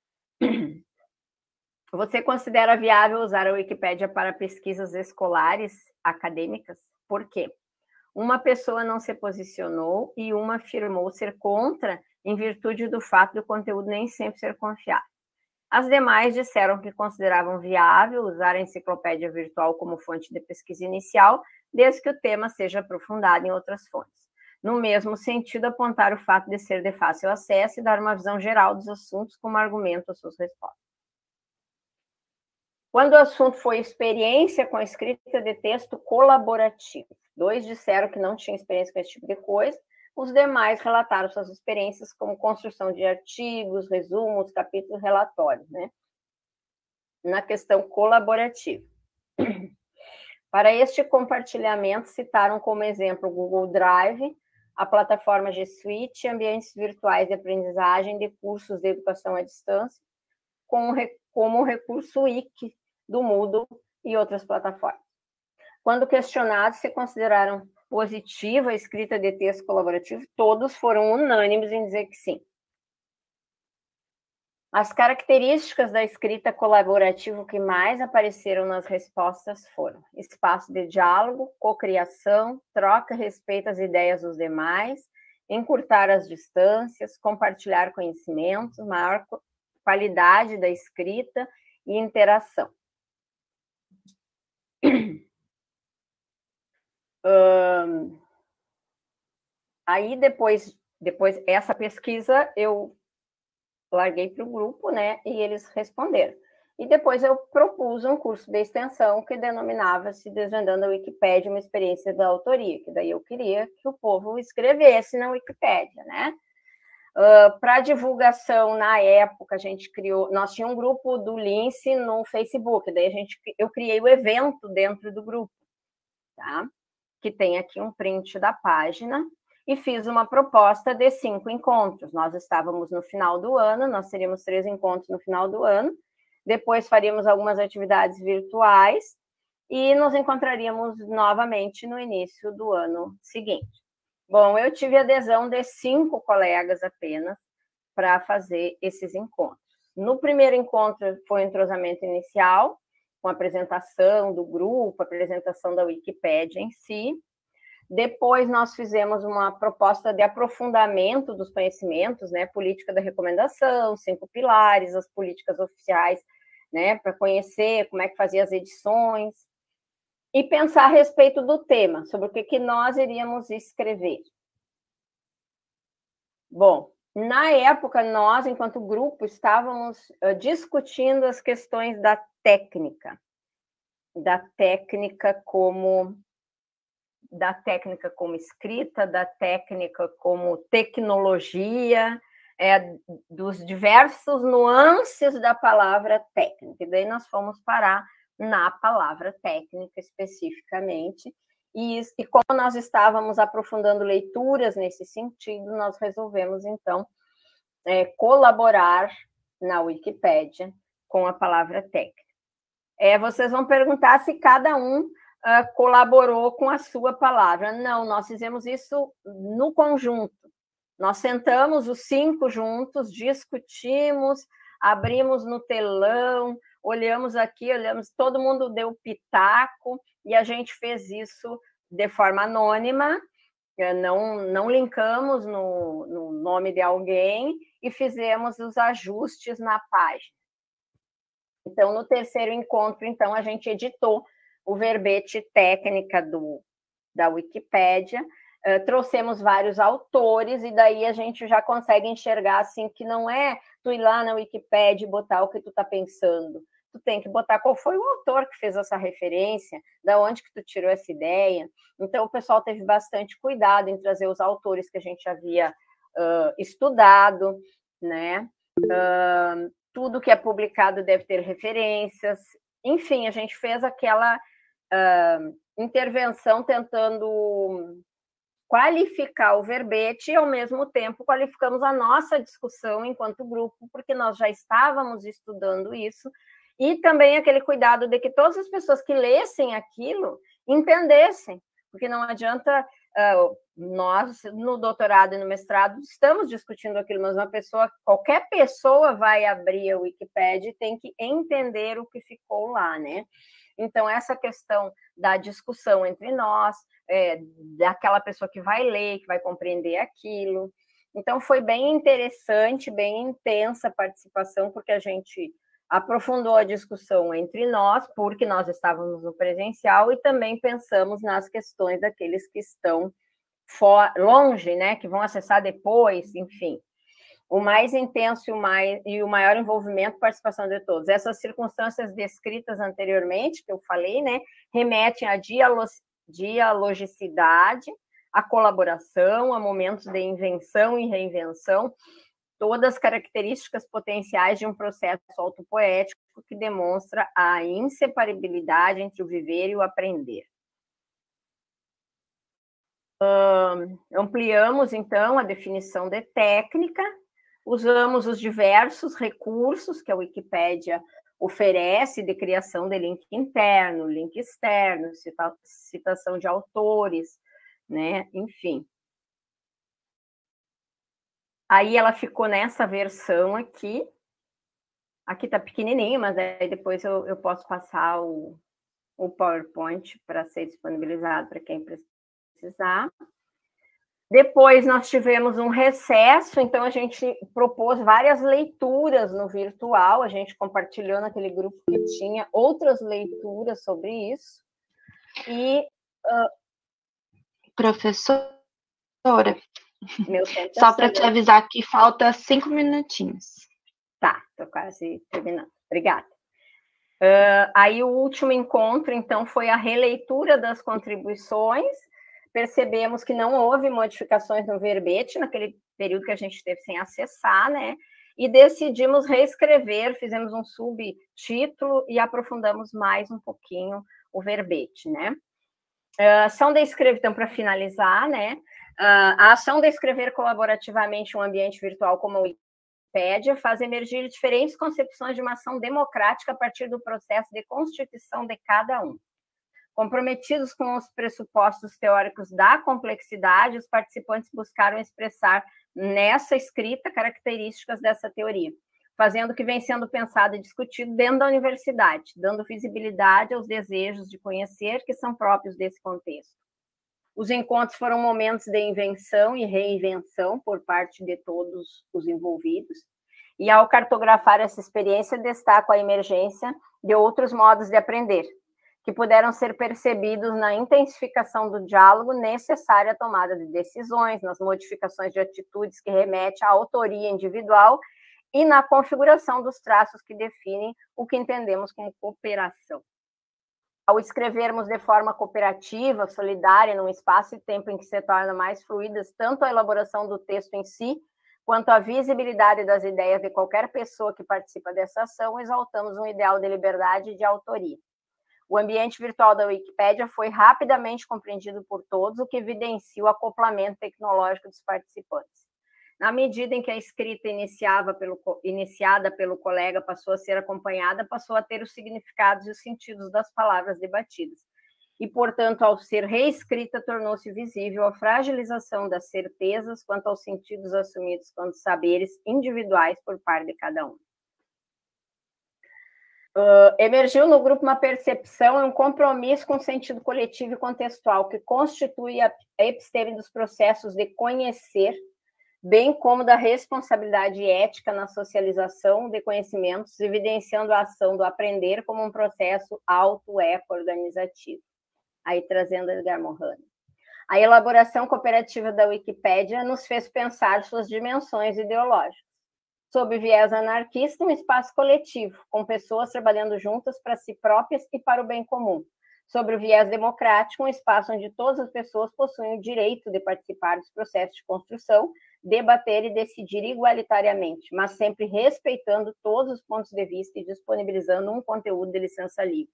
Você considera viável usar a Wikipédia para pesquisas escolares, acadêmicas? Por quê? Uma pessoa não se posicionou e uma afirmou ser contra em virtude do fato do conteúdo nem sempre ser confiável. As demais disseram que consideravam viável usar a enciclopédia virtual como fonte de pesquisa inicial, desde que o tema seja aprofundado em outras fontes. No mesmo sentido, apontar o fato de ser de fácil acesso e dar uma visão geral dos assuntos como argumento às suas respostas. Quando o assunto foi experiência com escrita de texto colaborativo, 2 disseram que não tinham experiência com esse tipo de coisa, os demais relataram suas experiências como construção de artigos, resumos, capítulos, relatórios, né? Na questão colaborativa. Para este compartilhamento, citaram como exemplo o Google Drive, a plataforma G Suite, ambientes virtuais de aprendizagem de cursos de educação à distância, como o recurso Wiki do Moodle e outras plataformas. Quando questionados se consideraram positiva a escrita de texto colaborativo, todos foram unânimes em dizer que sim. As características da escrita colaborativa que mais apareceram nas respostas foram espaço de diálogo, cocriação, troca e respeito às ideias dos demais, encurtar as distâncias, compartilhar conhecimentos, maior qualidade da escrita e interação. Aí, depois essa pesquisa, eu larguei para o grupo, né, e eles responderam. E depois eu propus um curso de extensão que denominava-se Desvendando a Wikipédia, uma experiência da autoria, que daí eu queria que o povo escrevesse na Wikipédia, né? Para divulgação, na época, a gente criou... Nós tínhamos um grupo do Lince no Facebook, daí eu criei o evento dentro do grupo, tá? Que tem aqui um print da página, e fiz uma proposta de 5 encontros. Nós estávamos no final do ano, nós teríamos 3 encontros no final do ano, depois faríamos algumas atividades virtuais, e nos encontraríamos novamente no início do ano seguinte. Bom, eu tive adesão de 5 colegas apenas para fazer esses encontros. No primeiro encontro foi o entrosamento inicial, com a apresentação do grupo, a apresentação da Wikipédia em si. Depois nós fizemos uma proposta de aprofundamento dos conhecimentos, né? Política da recomendação, 5 pilares, as políticas oficiais, né? Para conhecer como é que fazia as edições. E pensar a respeito do tema, sobre o que nós iríamos escrever. Bom, na época, nós, enquanto grupo, estávamos discutindo as questões da técnica como da técnica como escrita, da técnica como tecnologia, dos diversos nuances da palavra técnica. E daí nós fomos parar na palavra técnica especificamente. E como nós estávamos aprofundando leituras nesse sentido, nós resolvemos, então, colaborar na Wikipédia com a palavra técnica. Vocês vão perguntar se cada um colaborou com a sua palavra. Não, nós fizemos isso no conjunto. Nós sentamos os 5 juntos, discutimos, abrimos no telão, olhamos aqui, todo mundo deu pitaco, e a gente fez isso de forma anônima, não linkamos no nome de alguém e fizemos os ajustes na página. Então, no terceiro encontro, então, a gente editou o verbete técnica da Wikipédia, trouxemos vários autores, e daí a gente já consegue enxergar assim, que não é tu ir lá na Wikipédia e botar o que tu está pensando. Tu tem que botar qual foi o autor que fez essa referência, da onde que tu tirou essa ideia. Então, o pessoal teve bastante cuidado em trazer os autores que a gente havia estudado, né? Tudo que é publicado deve ter referências. Enfim, a gente fez aquela intervenção tentando qualificar o verbete e, ao mesmo tempo, qualificamos a nossa discussão enquanto grupo, porque nós já estávamos estudando isso, e também aquele cuidado de que todas as pessoas que lessem aquilo entendessem, porque não adianta nós, no doutorado e no mestrado, estamos discutindo aquilo, mas qualquer pessoa vai abrir a Wikipédia e tem que entender o que ficou lá, né? Então, essa questão da discussão entre nós, daquela pessoa que vai ler, que vai compreender aquilo. Então, foi bem interessante, bem intensa a participação, porque a gente aprofundou a discussão entre nós, porque nós estávamos no presencial, e também pensamos nas questões daqueles que estão longe, né, que vão acessar depois, enfim. O mais intenso e o maior envolvimento, participação de todos. Essas circunstâncias descritas anteriormente, que eu falei, né, remetem à dialogicidade, à colaboração, a momentos de invenção e reinvenção, todas as características potenciais de um processo autopoético que demonstra a inseparabilidade entre o viver e o aprender. Ampliamos, então, a definição de técnica, usamos os diversos recursos que a Wikipédia oferece de criação de link interno, link externo, citação de autores, né? Enfim. Aí ela ficou nessa versão aqui. Aqui está pequenininho, mas aí depois eu posso passar o PowerPoint para ser disponibilizado para quem precisar. Depois nós tivemos um recesso, então a gente propôs várias leituras no virtual, a gente compartilhou naquele grupo que tinha outras leituras sobre isso. E professora, só para te avisar que falta 5 minutinhos. Tá, estou quase terminando. Obrigada. Aí o último encontro, então, foi a releitura das contribuições. Percebemos que não houve modificações no verbete naquele período que a gente teve sem acessar, né? E decidimos reescrever, fizemos um subtítulo e aprofundamos mais um pouquinho o verbete, né? Ação de escrever, então, para finalizar, né? A ação de escrever colaborativamente um ambiente virtual como a Wikipédia faz emergir diferentes concepções de uma ação democrática a partir do processo de constituição de cada um. Comprometidos com os pressupostos teóricos da complexidade, os participantes buscaram expressar nessa escrita características dessa teoria, fazendo o que vem sendo pensado e discutido dentro da universidade, dando visibilidade aos desejos de conhecer que são próprios desse contexto. Os encontros foram momentos de invenção e reinvenção por parte de todos os envolvidos, e ao cartografar essa experiência, destaco a emergência de outros modos de aprender, que puderam ser percebidos na intensificação do diálogo necessária à tomada de decisões, nas modificações de atitudes que remetem à autoria individual e na configuração dos traços que definem o que entendemos como cooperação. ao escrevermos de forma cooperativa, solidária, num espaço e tempo em que se torna mais fluidas tanto a elaboração do texto em si, quanto a visibilidade das ideias de qualquer pessoa que participa dessa ação, exaltamos um ideal de liberdade e de autoria. O ambiente virtual da Wikipédia foi rapidamente compreendido por todos, o que evidencia o acoplamento tecnológico dos participantes. Na medida em que a escrita iniciada pelo colega passou a ser acompanhada, passou a ter os significados e os sentidos das palavras debatidas. E, portanto, ao ser reescrita, tornou-se visível a fragilização das certezas quanto aos sentidos assumidos quanto saberes individuais por parte de cada um. Emergiu no grupo uma percepção e um compromisso com o sentido coletivo e contextual, que constitui a episteme dos processos de conhecer, bem como da responsabilidade ética na socialização de conhecimentos, evidenciando a ação do aprender como um processo auto-eco-organizativo. Aí trazendo Edgar Morin. A elaboração cooperativa da Wikipédia nos fez pensar suas dimensões ideológicas. Sob viés anarquista, um espaço coletivo, com pessoas trabalhando juntas para si próprias e para o bem comum. Sobre o viés democrático, um espaço onde todas as pessoas possuem o direito de participar dos processos de construção, debater e decidir igualitariamente, mas sempre respeitando todos os pontos de vista e disponibilizando um conteúdo de licença livre.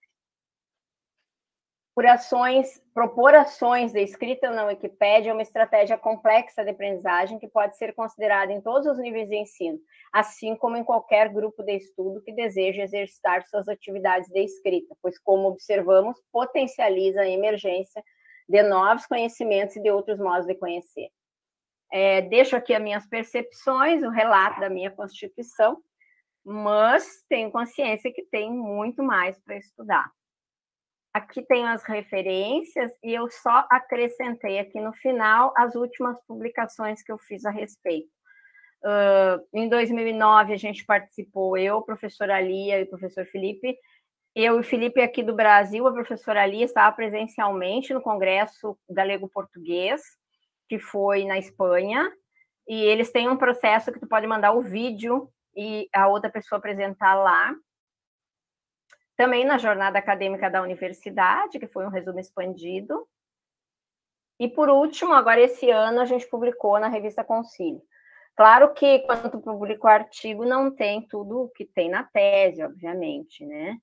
Propor ações de escrita na Wikipédia é uma estratégia complexa de aprendizagem que pode ser considerada em todos os níveis de ensino, assim como em qualquer grupo de estudo que deseja exercitar suas atividades de escrita, pois, como observamos, potencializa a emergência de novos conhecimentos e de outros modos de conhecer. Deixo aqui as minhas percepções, o relato da minha constituição, mas tenho consciência que tem muito mais para estudar. Aqui tem as referências e eu só acrescentei aqui no final as últimas publicações que eu fiz a respeito. Em 2009, a gente participou, eu, a professora Lia e o professor Felipe. Eu e o Felipe aqui do Brasil, a professora Lia estava presencialmente no Congresso Galego-Português, que foi na Espanha, e eles têm um processo que tu pode mandar o vídeo e a outra pessoa apresentar lá. Também na jornada acadêmica da universidade, que foi um resumo expandido. E, por último, agora esse ano, a gente publicou na revista Concílio. Claro que, quando tu publica o artigo, não tem tudo o que tem na tese, obviamente, né?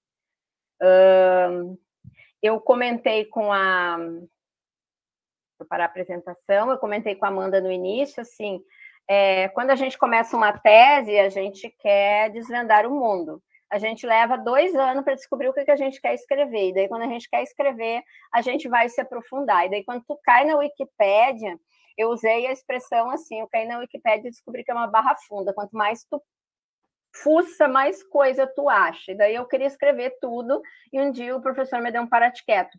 Eu comentei com a... para a apresentação, eu comentei com a Amanda no início, assim, quando a gente começa uma tese, a gente quer desvendar o mundo. A gente leva 2 anos para descobrir o que a gente quer escrever. E daí, quando a gente quer escrever, a gente vai se aprofundar. E daí, quando tu cai na Wikipédia, eu usei a expressão assim, eu caí na Wikipédia e descobri que é uma barra funda. Quanto mais tu fuça, mais coisa tu acha. E daí eu queria escrever tudo, e um dia o professor me deu um parate quieto.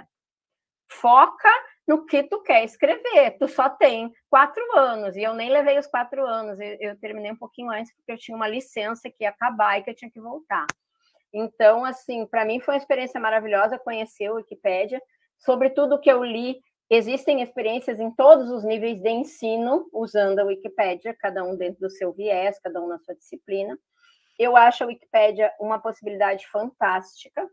Foca no que tu quer escrever, tu só tem 4 anos, e eu nem levei os 4 anos, eu terminei um pouquinho antes, porque eu tinha uma licença que ia acabar e que eu tinha que voltar. Então, assim, para mim foi uma experiência maravilhosa conhecer o Wikipédia, sobre tudo o que eu li, existem experiências em todos os níveis de ensino, usando a Wikipédia, cada um dentro do seu viés, cada um na sua disciplina. Eu acho a Wikipédia uma possibilidade fantástica,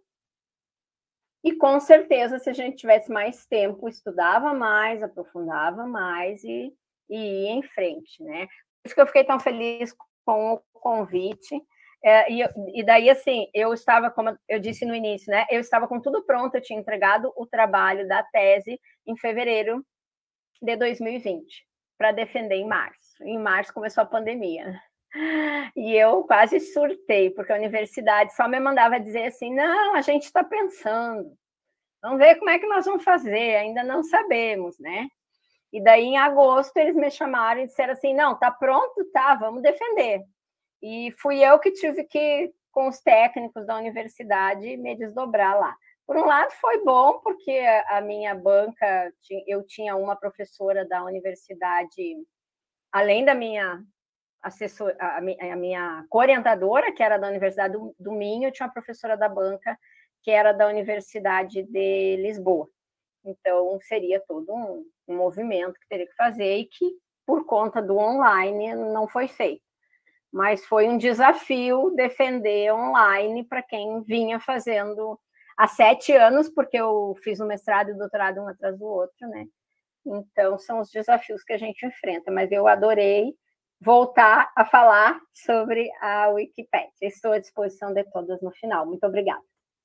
e, com certeza, se a gente tivesse mais tempo, estudava mais, aprofundava mais e ia em frente, né? Por isso que eu fiquei tão feliz com o convite. E daí, assim, eu estava, como eu disse no início, né? Eu estava com tudo pronto, eu tinha entregado o trabalho da tese em fevereiro de 2020, para defender em março. Em março começou a pandemia. E eu quase surtei, porque a universidade só me mandava dizer assim, não, a gente está pensando, vamos ver como é que nós vamos fazer, ainda não sabemos, né? E daí, em agosto, eles me chamaram e disseram assim, não, tá pronto, tá, vamos defender. E fui eu que tive que, com os técnicos da universidade, me desdobrar lá. Por um lado, foi bom, porque a minha banca, eu tinha uma professora da universidade, além da minha assessora, a minha orientadora, que era da Universidade do Minho, tinha uma professora da banca, que era da Universidade de Lisboa. Então, seria todo um movimento que teria que fazer e que, por conta do online, não foi feito. Mas foi um desafio defender online para quem vinha fazendo há 7 anos, porque eu fiz o mestrado e o doutorado um atrás do outro, né? Então, são os desafios que a gente enfrenta, mas eu adorei voltar a falar sobre a Wikipédia. Estou à disposição de todas no final. Muito obrigada.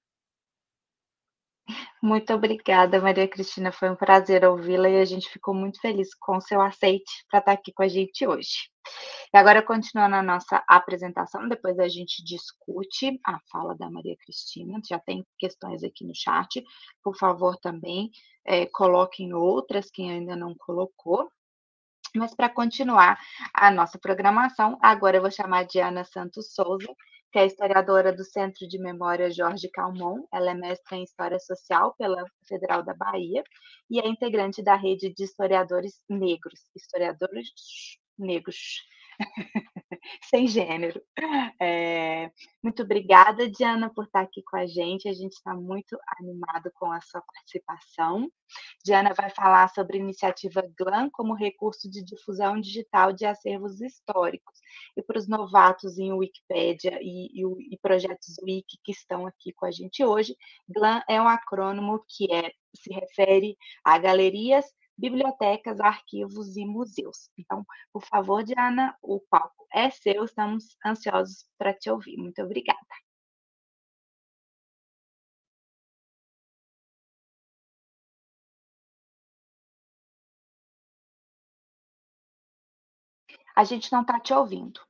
Muito obrigada, Maria Cristina. Foi um prazer ouvi-la e a gente ficou muito feliz com o seu aceite para estar aqui com a gente hoje. E agora, continuando a nossa apresentação, depois a gente discute a fala da Maria Cristina. Já tem questões aqui no chat. Por favor, também coloquem outras, quem ainda não colocou. Mas para continuar a nossa programação, agora eu vou chamar a Diana Santos Souza, que é historiadora do Centro de Memória Jorge Calmon. Ela é mestra em História Social pela Federal da Bahia e é integrante da rede de historiadores negros, sem gênero. Muito obrigada, Diana, por estar aqui com a gente. A gente está muito animado com a sua participação. Diana vai falar sobre a iniciativa GLAM como recurso de difusão digital de acervos históricos. E para os novatos em Wikipédia e projetos Wiki que estão aqui com a gente hoje, GLAM é um acrônimo que se refere a galerias, bibliotecas, arquivos e museus. Então, por favor, Diana, o palco é seu, estamos ansiosos para te ouvir. Muito obrigada. A gente não está te ouvindo.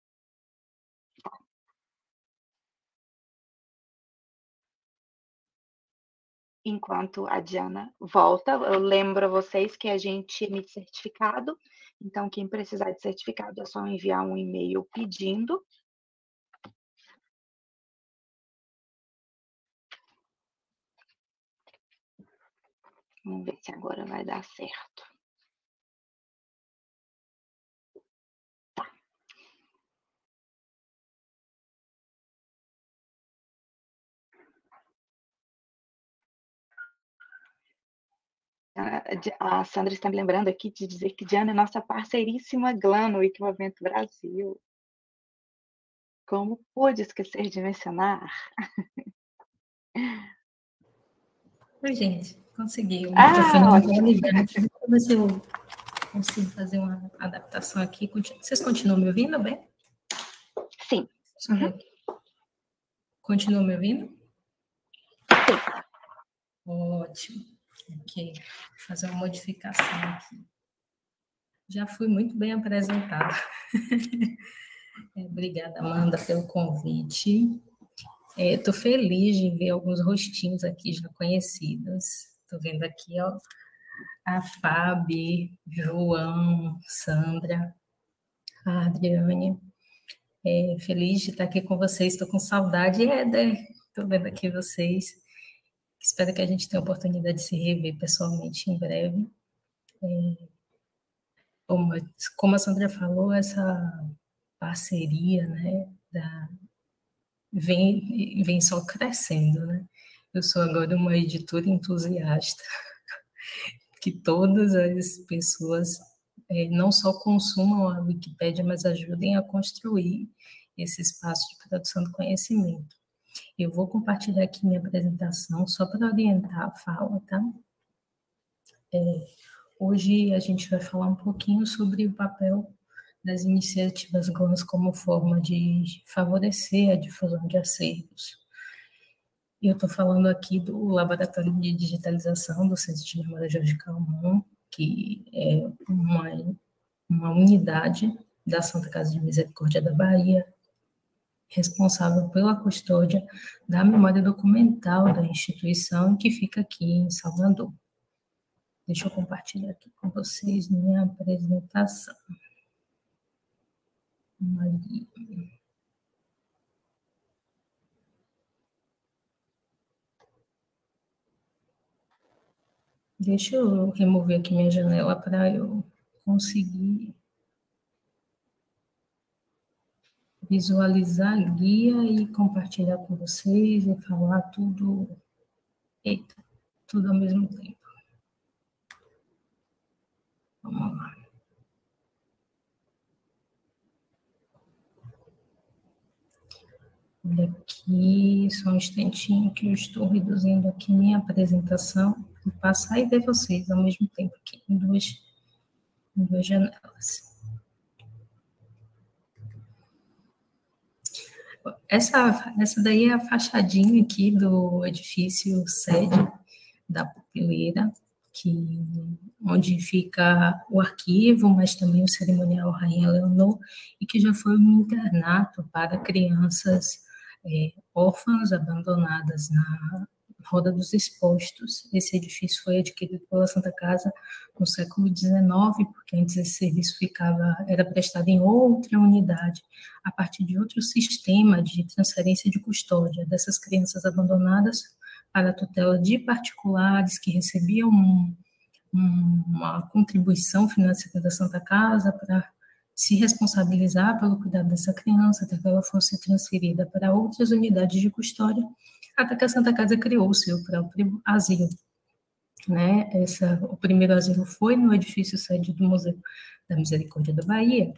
Enquanto a Diana volta, eu lembro a vocês que a gente emite certificado, então quem precisar de certificado é só enviar um e-mail pedindo. Vamos ver se agora vai dar certo. Tá. A Sandra está me lembrando aqui de dizer que Diana é nossa parceiríssima GLAM no Equipamento Brasil. Como pude esquecer de mencionar? Oi, gente, consegui. O microfone não estava ligado. Deixa eu ver se eu consigo fazer uma adaptação aqui. Vocês continuam me ouvindo bem? Sim. Uhum. Continuam me ouvindo? Sim. Ótimo. Ok. Vou fazer uma modificação aqui. Já fui muito bem apresentada. Obrigada, Amanda, pelo convite. Estou feliz de ver alguns rostinhos aqui já conhecidos. Estou vendo aqui, ó, a Fábio, João, Sandra, a Adriane. Feliz de estar aqui com vocês. Estou com saudade, Éder. Estou vendo aqui vocês. Espero que a gente tenha a oportunidade de se rever pessoalmente em breve. Como a Sandra falou, essa parceria, né, vem só crescendo, né? Eu sou agora uma editora entusiasta, que todas as pessoas não só consumam a Wikipédia, mas ajudem a construir esse espaço de produção do conhecimento. Eu vou compartilhar aqui minha apresentação só para orientar a fala, tá? Hoje a gente vai falar um pouquinho sobre o papel das iniciativas GLAMs como forma de favorecer a difusão de acervos. Eu estou falando aqui do Laboratório de Digitalização do Centro de Memória Jorge Calmon, que é uma unidade da Santa Casa de Misericórdia da Bahia, responsável pela custódia da memória documental da instituição, que fica aqui em Salvador. Deixa eu compartilhar aqui com vocês minha apresentação. Maria. Deixa eu remover aqui minha janela para eu conseguir visualizar a guia e compartilhar com vocês e falar tudo, tudo ao mesmo tempo. Vamos lá. Olha aqui, só um instantinho que eu estou reduzindo aqui minha apresentação, vou passar e ver vocês ao mesmo tempo aqui, em duas janelas. Essa daí é a fachadinha aqui do edifício sede da Pupileira, onde fica o arquivo, mas também o cerimonial Rainha Leonor, e que já foi um internato para crianças órfãs abandonadas na Roda dos Expostos. Esse edifício foi adquirido pela Santa Casa no século XIX, porque antes esse serviço era prestado em outra unidade, a partir de outro sistema de transferência de custódia dessas crianças abandonadas para a tutela de particulares que recebiam uma contribuição financeira da Santa Casa para se responsabilizar pelo cuidado dessa criança, até que ela fosse transferida para outras unidades de custódia, até que a Santa Casa criou o seu próprio asilo. Né? O primeiro asilo foi no edifício sede do Museu da Misericórdia da Bahia,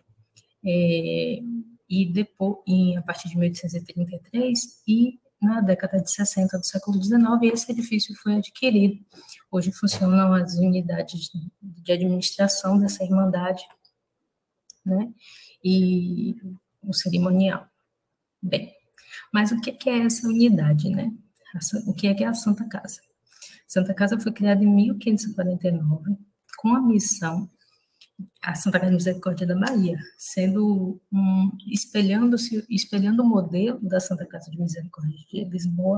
e depois, a partir de 1833, e na década de 60 do século XIX, esse edifício foi adquirido. Hoje funcionam as unidades de administração dessa Irmandade, né? E o cerimonial. Bem, mas o que é essa unidade, né? O que é a Santa Casa? Santa Casa foi criada em 1549 com a missão, a Santa Casa de Misericórdia da Bahia, sendo espelhando o modelo da Santa Casa de Misericórdia de Lisboa.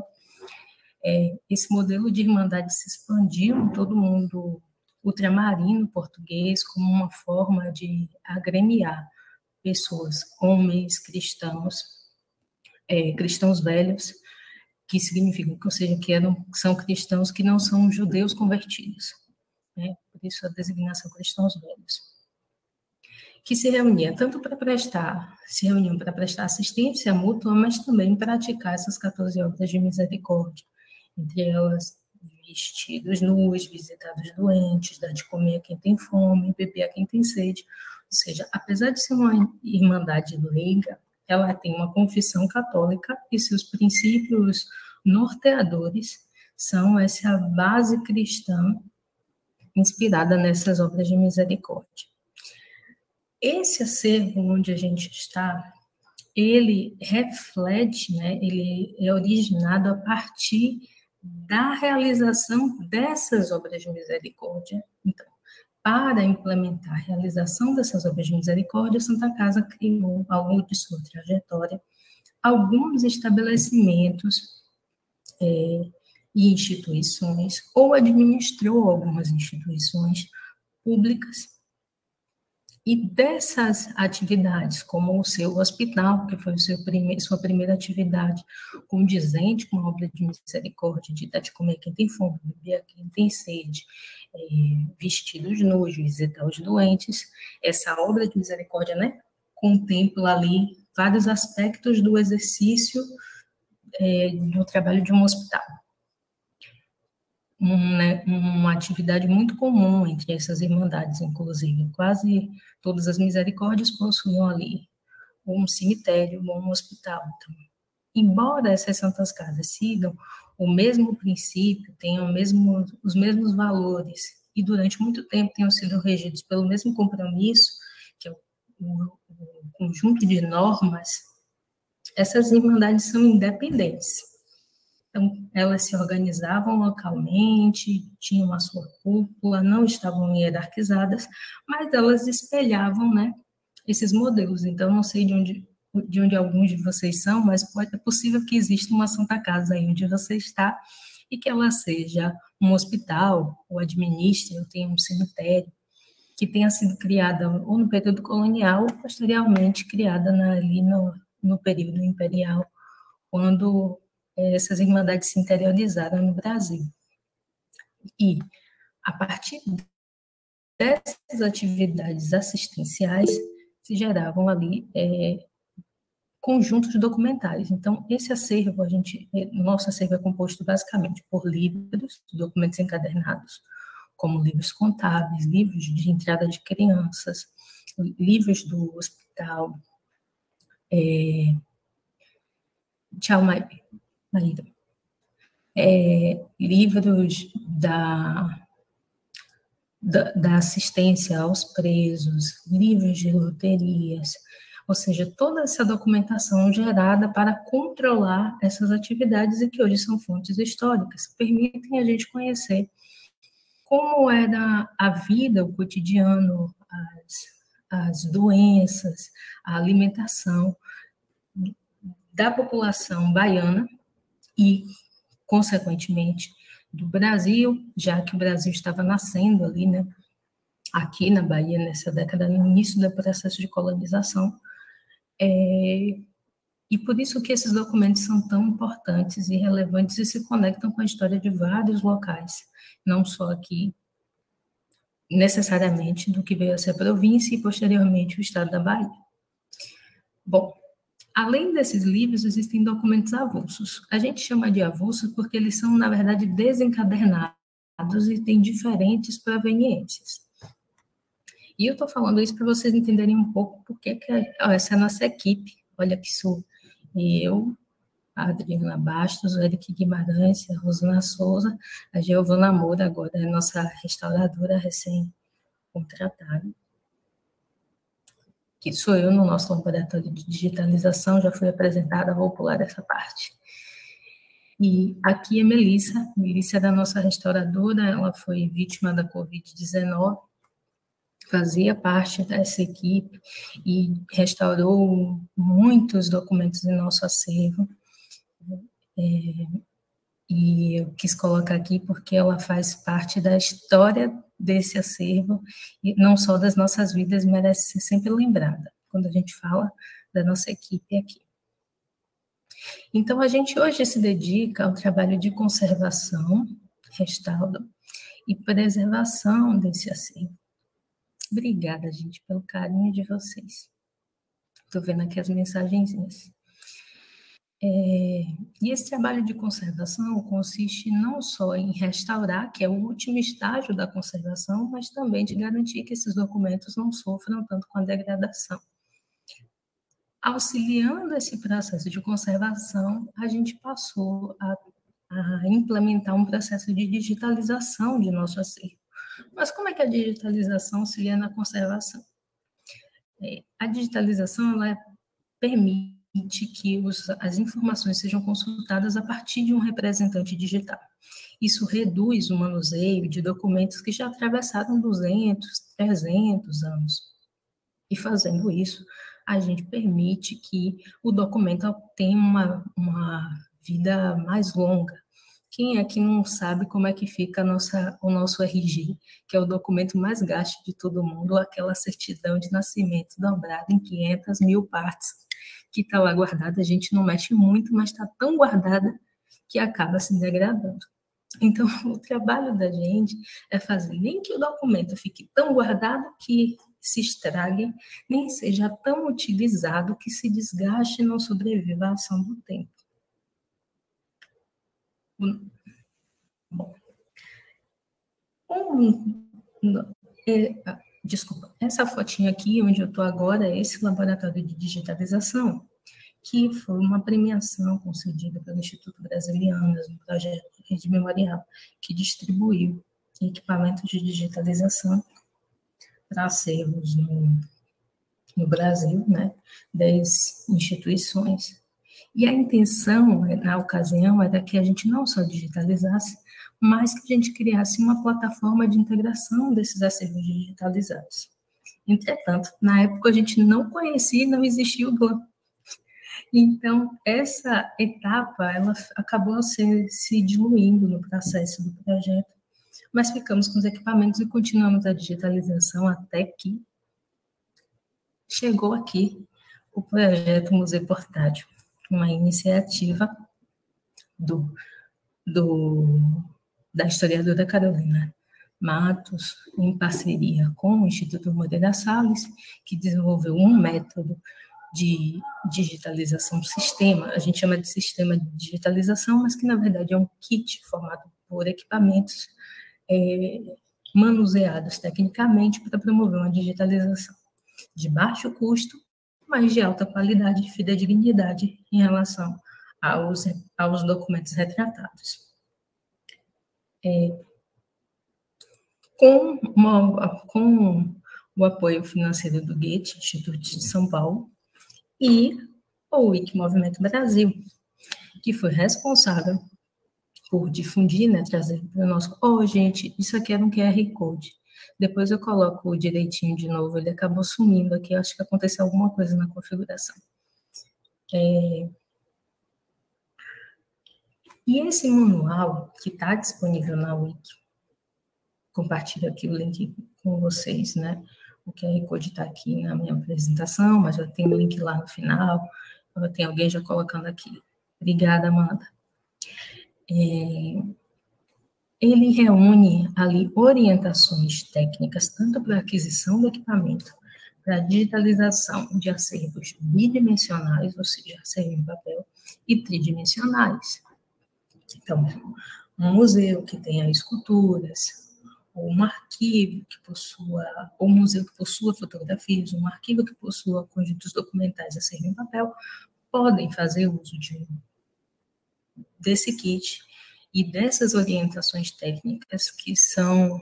Esse modelo de irmandade se expandiu em todo o mundo ultramarino português como uma forma de agremiar pessoas, homens cristãos, cristãos velhos, que significam, ou seja, são cristãos que não são judeus convertidos, né? Por isso a designação cristãos velhos, que se reuniam para prestar assistência mútua, mas também praticar essas 14 obras de misericórdia, entre elas vestidos nus, visitar os doentes, dar de comer a quem tem fome, beber a quem tem sede. Ou seja, apesar de ser uma irmandade leiga, ela tem uma confissão católica e seus princípios norteadores são essa base cristã inspirada nessas obras de misericórdia. Esse acervo onde a gente está, ele reflete, né, ele é originado a partir da realização dessas obras de misericórdia. Então, para implementar a realização dessas obras de misericórdia, a Santa Casa criou, ao longo de sua trajetória, alguns estabelecimentos e instituições, ou administrou algumas instituições públicas. E dessas atividades, como o seu hospital, que foi sua primeira atividade condizente com a obra de misericórdia, de dar de comer a quem tem fome, beber a quem tem sede, vestidos nus, visitar os doentes, essa obra de misericórdia, né, contempla ali vários aspectos do exercício do trabalho de um hospital. Uma atividade muito comum entre essas irmandades, inclusive. Quase todas as misericórdias possuíam ali um cemitério ou um hospital. Então, embora essas santas casas sigam o mesmo princípio, tenham os mesmos valores, e durante muito tempo tenham sido regidos pelo mesmo compromisso, que é o conjunto de normas, essas irmandades são independentes. Então, elas se organizavam localmente, tinham a sua cúpula, não estavam hierarquizadas, mas elas espelhavam, né, esses modelos. Então, não sei de onde alguns de vocês são, mas é possível que exista uma Santa Casa aí onde você está e que ela seja um hospital, ou administre, ou tenha um cemitério, que tenha sido criada ou no período colonial, ou posteriormente criada ali no período imperial, quando essas irmandades se interiorizaram no Brasil. E, a partir dessas atividades assistenciais, se geravam ali conjuntos documentais. Então, esse acervo, nosso acervo é composto basicamente por livros, documentos encadernados, como livros contábeis, livros de entrada de crianças, livros do hospital, Tchau, Maíra. Livros da assistência aos presos, livros de loterias, ou seja, toda essa documentação gerada para controlar essas atividades e que hoje são fontes históricas, permitem a gente conhecer como era a vida, o cotidiano, as doenças, a alimentação da população baiana e, consequentemente, do Brasil, já que o Brasil estava nascendo ali, né, aqui na Bahia, nessa década, no início do processo de colonização. E por isso que esses documentos são tão importantes e relevantes e se conectam com a história de vários locais, não só aqui, necessariamente, do que veio a ser a província e, posteriormente, o estado da Bahia. Bom, além desses livros, existem documentos avulsos. A gente chama de avulsos porque eles são, na verdade, desencadernados e têm diferentes proveniências. E eu estou falando isso para vocês entenderem um pouco porque essa é a nossa equipe. Olha que sou eu, a Adriana Bastos, o Eric Guimarães, a Rosana Souza, a Giovana Moura, agora é a nossa restauradora recém-contratada. Que sou eu no nosso laboratório de digitalização, já fui apresentada, vou pular essa parte. E aqui é Melissa é da nossa restauradora, ela foi vítima da Covid-19, fazia parte dessa equipe e restaurou muitos documentos em nosso acervo. E eu quis colocar aqui porque ela faz parte da história desse acervo, e não só das nossas vidas, merece ser sempre lembrada, quando a gente fala da nossa equipe aqui. Então, a gente hoje se dedica ao trabalho de conservação, restauro e preservação desse acervo. Obrigada, gente, pelo carinho de vocês. Estou vendo aqui as mensagenzinhas. E esse trabalho de conservação consiste não só em restaurar, que é o último estágio da conservação, mas também de garantir que esses documentos não sofram tanto com a degradação. Auxiliando esse processo de conservação, a gente passou a implementar um processo de digitalização de nosso acervo. Mas como é que a digitalização auxilia na conservação? A digitalização, ela permite que as informações sejam consultadas a partir de um representante digital. Isso reduz o manuseio de documentos que já atravessaram 200, 300 anos. E fazendo isso, a gente permite que o documento tenha uma vida mais longa. Quem aqui não sabe como é que fica o nosso RG, que é o documento mais gasto de todo mundo, aquela certidão de nascimento dobrada em 500 mil partes, que está lá guardada, a gente não mexe muito, mas está tão guardada que acaba se degradando. Então, o trabalho da gente é fazer nem que o documento fique tão guardado que se estrague, nem seja tão utilizado que se desgaste e não sobreviva à ação do tempo. Bom, desculpa, essa fotinha aqui, onde eu estou agora, é esse laboratório de digitalização, que foi uma premiação concedida pelo Instituto Brasilianas, no projeto Rede Memorial, que distribuiu equipamentos de digitalização para acervos no Brasil, né, 10 instituições. E a intenção, na ocasião, era que a gente não só digitalizasse, mas que a gente criasse uma plataforma de integração desses acervos digitalizados. Entretanto, na época a gente não conhecia e não existia o GLAM. Então, essa etapa, ela acabou se diluindo no processo do projeto, mas ficamos com os equipamentos e continuamos a digitalização até que chegou aqui o projeto Museu Portátil, uma iniciativa da historiadora Carolina Matos, em parceria com o Instituto Moreira Salles, que desenvolveu um método de digitalização do sistema. A gente chama de sistema de digitalização, mas que, na verdade, é um kit formado por equipamentos manuseados tecnicamente para promover uma digitalização de baixo custo, mas de alta qualidade e fidedignidade em relação aos documentos retratados. Com o apoio financeiro do Goethe, Instituto de São Paulo, e o Wikimovimento Brasil, que foi responsável por difundir, né, trazer para o nosso... gente, isso aqui era um QR Code. Depois eu coloco direitinho de novo, ele acabou sumindo aqui, acho que aconteceu alguma coisa na configuração. E esse manual, que está disponível na Wiki, compartilho aqui o link com vocês, né? O QR Code está aqui na minha apresentação, mas já tem o link lá no final. Tem alguém já colocando aqui. Obrigada, Amanda. Ele reúne ali orientações técnicas, tanto para a aquisição do equipamento, para a digitalização de acervos bidimensionais, ou seja, acervo em papel, e tridimensionais. Então, um museu que tenha esculturas, ou um arquivo que possua, ou um museu que possua fotografias, um arquivo que possua conjuntos documentais acervo em papel, podem fazer uso desse kit e dessas orientações técnicas que são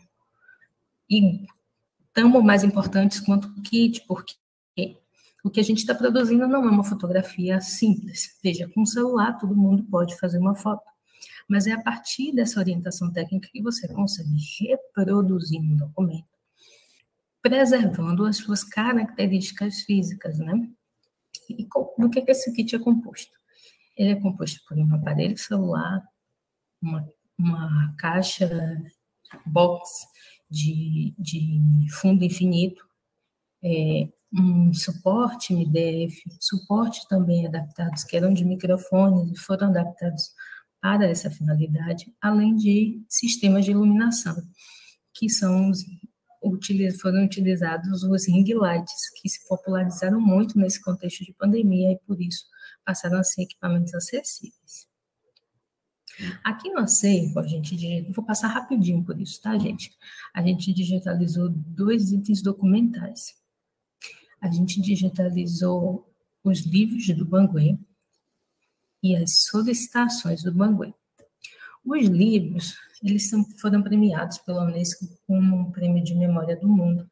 tão mais importantes quanto o kit, porque o que a gente está produzindo não é uma fotografia simples. Veja, com o celular todo mundo pode fazer uma foto, mas é a partir dessa orientação técnica que você consegue reproduzir um documento, preservando as suas características físicas, né? E do que esse kit é composto? Ele é composto por um aparelho celular, uma caixa box de fundo infinito, um suporte MDF, suporte também adaptados, que eram de microfones e foram adaptados para essa finalidade, além de sistemas de iluminação, que foram utilizados os ring lights, que se popularizaram muito nesse contexto de pandemia e, por isso, passaram a ser equipamentos acessíveis. Aqui no acervo, vou passar rapidinho por isso, tá, gente? A gente digitalizou 2 itens documentais. A gente digitalizou os livros do Banguê e as solicitações do Banguê. Os livros, eles foram premiados pela Unesco como um prêmio de memória do mundo,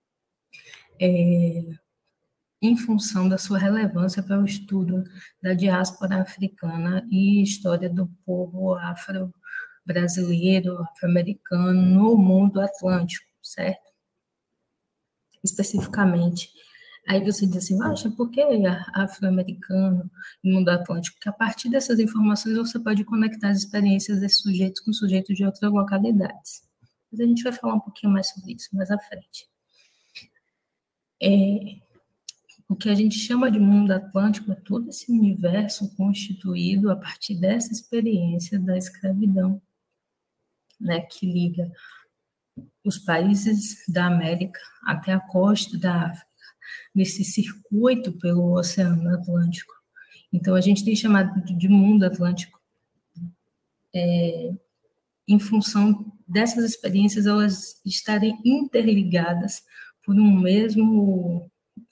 em função da sua relevância para o estudo da diáspora africana e história do povo afro-brasileiro, afro-americano no mundo atlântico, certo? Especificamente. Aí você diz assim, por que afro-americano no mundo atlântico? Porque a partir dessas informações você pode conectar as experiências desses sujeitos com sujeitos de outras localidades. Mas a gente vai falar um pouquinho mais sobre isso mais à frente. O que a gente chama de mundo atlântico é todo esse universo constituído a partir dessa experiência da escravidão, né, que liga os países da América até a costa da África, nesse circuito pelo Oceano Atlântico. Então, a gente tem chamado de mundo atlântico em função dessas experiências, elas estarem interligadas por um mesmo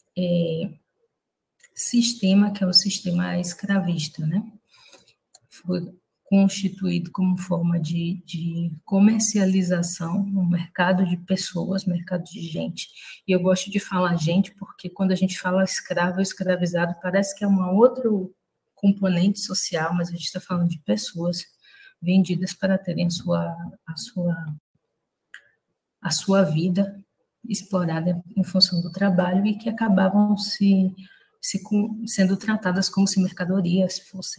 sistema, que é o sistema escravista, né? Foi constituído como forma de comercialização, um mercado de pessoas, mercado de gente. E eu gosto de falar gente, porque quando a gente fala escravo, escravizado, parece que é um outro componente social, mas a gente está falando de pessoas vendidas para terem a sua vida explorada em função do trabalho e que acabavam sendo tratadas como se mercadorias fossem.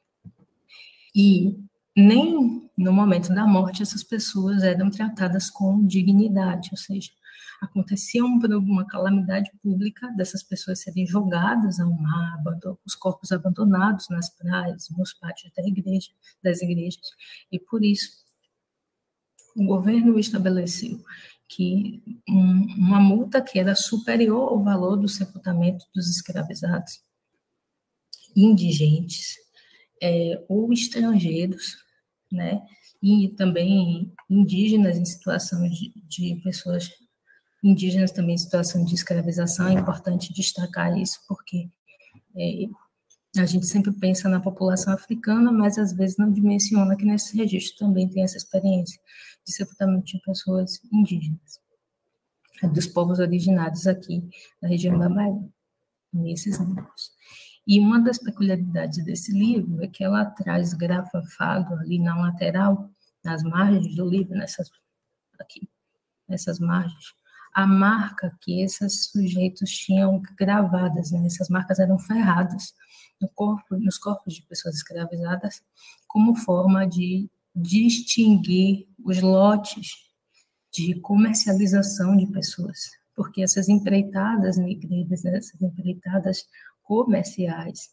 E nem no momento da morte essas pessoas eram tratadas com dignidade, ou seja, acontecia uma calamidade pública dessas pessoas serem jogadas ao mar, os corpos abandonados nas praias, nos pátios das igrejas, e por isso o governo estabeleceu que uma multa que era superior ao valor do sepultamento dos escravizados, indigentes, ou estrangeiros, né, e também indígenas em situação de pessoas indígenas também em situação de escravização. É importante destacar isso, porque A gente sempre pensa na população africana, mas às vezes não dimensiona que nesse registro também tem essa experiência de sepultamento de pessoas indígenas, dos povos originários aqui da região da Bahia, nesses livros. E uma das peculiaridades desse livro é que ela traz grafafado ali na lateral, nas margens do livro, nessas margens, a marca que esses sujeitos tinham gravadas, né? Essas marcas eram ferradas nos corpos de pessoas escravizadas, como forma de distinguir os lotes de comercialização de pessoas, porque essas empreitadas negreiras, né, essas empreitadas comerciais,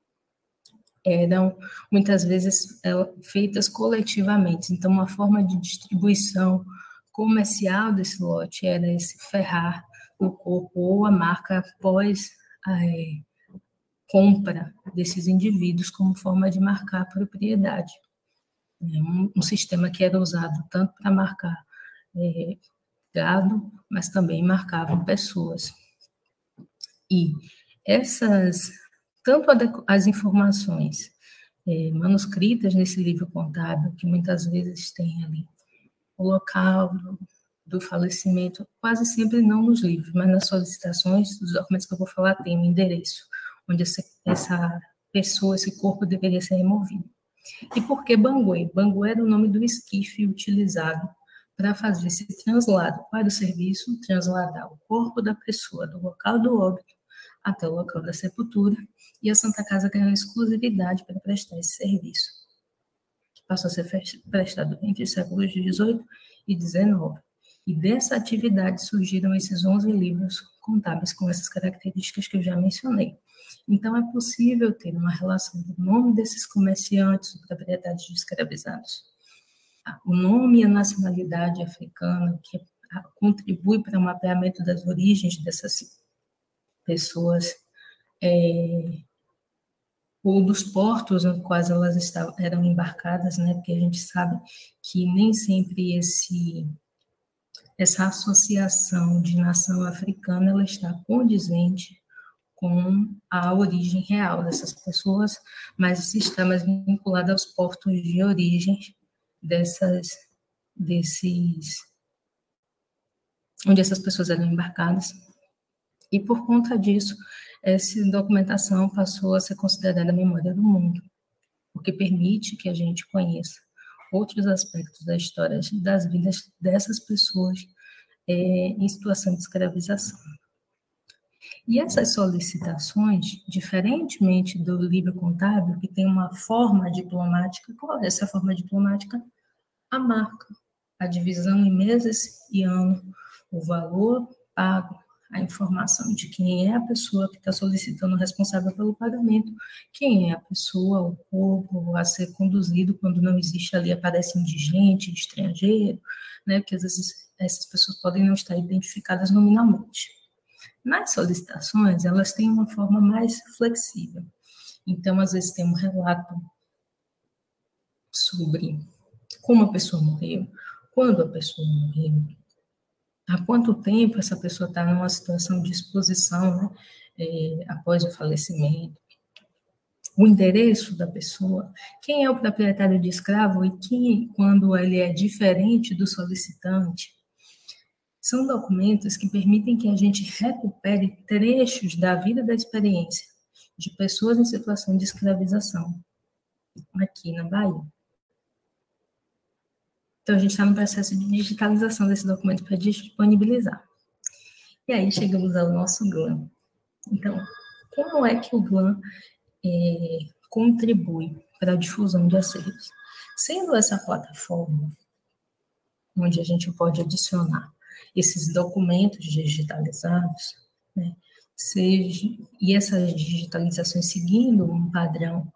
eram muitas vezes feitas coletivamente. Então, uma forma de distribuição comercial desse lote era esse ferrar o corpo ou a marca após a compra desses indivíduos como forma de marcar a propriedade. Um sistema que era usado tanto para marcar gado, mas também marcavam pessoas. E tanto as informações manuscritas nesse livro contábil, que muitas vezes tem ali o local do falecimento, quase sempre não nos livros, mas nas solicitações, dos documentos que eu vou falar, tem um endereço onde essa pessoa, esse corpo deveria ser removido. E por que Banguê? Banguê era o nome do esquife utilizado para fazer esse translado. Qual era o serviço? Transladar o corpo da pessoa do local do óbito até o local da sepultura, e a Santa Casa ganhou exclusividade para prestar esse serviço, que passou a ser prestado entre os séculos XVIII e XIX. E dessa atividade surgiram esses 11 livros contábeis com essas características que eu já mencionei. Então, é possível ter uma relação do nome desses comerciantes, proprietários de escravizados, o nome e a nacionalidade africana, que contribui para o mapeamento das origens dessas pessoas, ou dos portos nos quais elas eram embarcadas, né? Porque a gente sabe que nem sempre essa associação de nação africana ela está condizente com a origem real dessas pessoas, mas está mais vinculada aos portos de origem onde essas pessoas eram embarcadas. E por conta disso, essa documentação passou a ser considerada a memória do mundo, porque permite que a gente conheça outros aspectos da história das vidas dessas pessoas em situação de escravização. E essas solicitações, diferentemente do livro contábil, que tem uma forma diplomática, qual é essa forma diplomática? A marca, a divisão em meses e ano, o valor pago, a informação de quem é a pessoa que está solicitando o responsável pelo pagamento, quem é a pessoa, o corpo a ser conduzido quando não existe ali, aparece indigente, estrangeiro, né, porque às vezes essas pessoas podem não estar identificadas nominalmente. Nas solicitações, elas têm uma forma mais flexível. Então, às vezes tem um relato sobre como a pessoa morreu, quando a pessoa morreu, há quanto tempo essa pessoa está numa situação de exposição, né, após o falecimento, o endereço da pessoa, quem é o proprietário de escravo e quem, quando ele é diferente do solicitante. São documentos que permitem que a gente recupere trechos da vida da experiência de pessoas em situação de escravização aqui na Bahia. Então, a gente está no processo de digitalização desse documento para disponibilizar. E aí, chegamos ao nosso GLAM. Então, como é que o GLAM contribui para a difusão de acervos? Sendo essa plataforma onde a gente pode adicionar esses documentos digitalizados, né, e essas digitalizações seguindo um padrão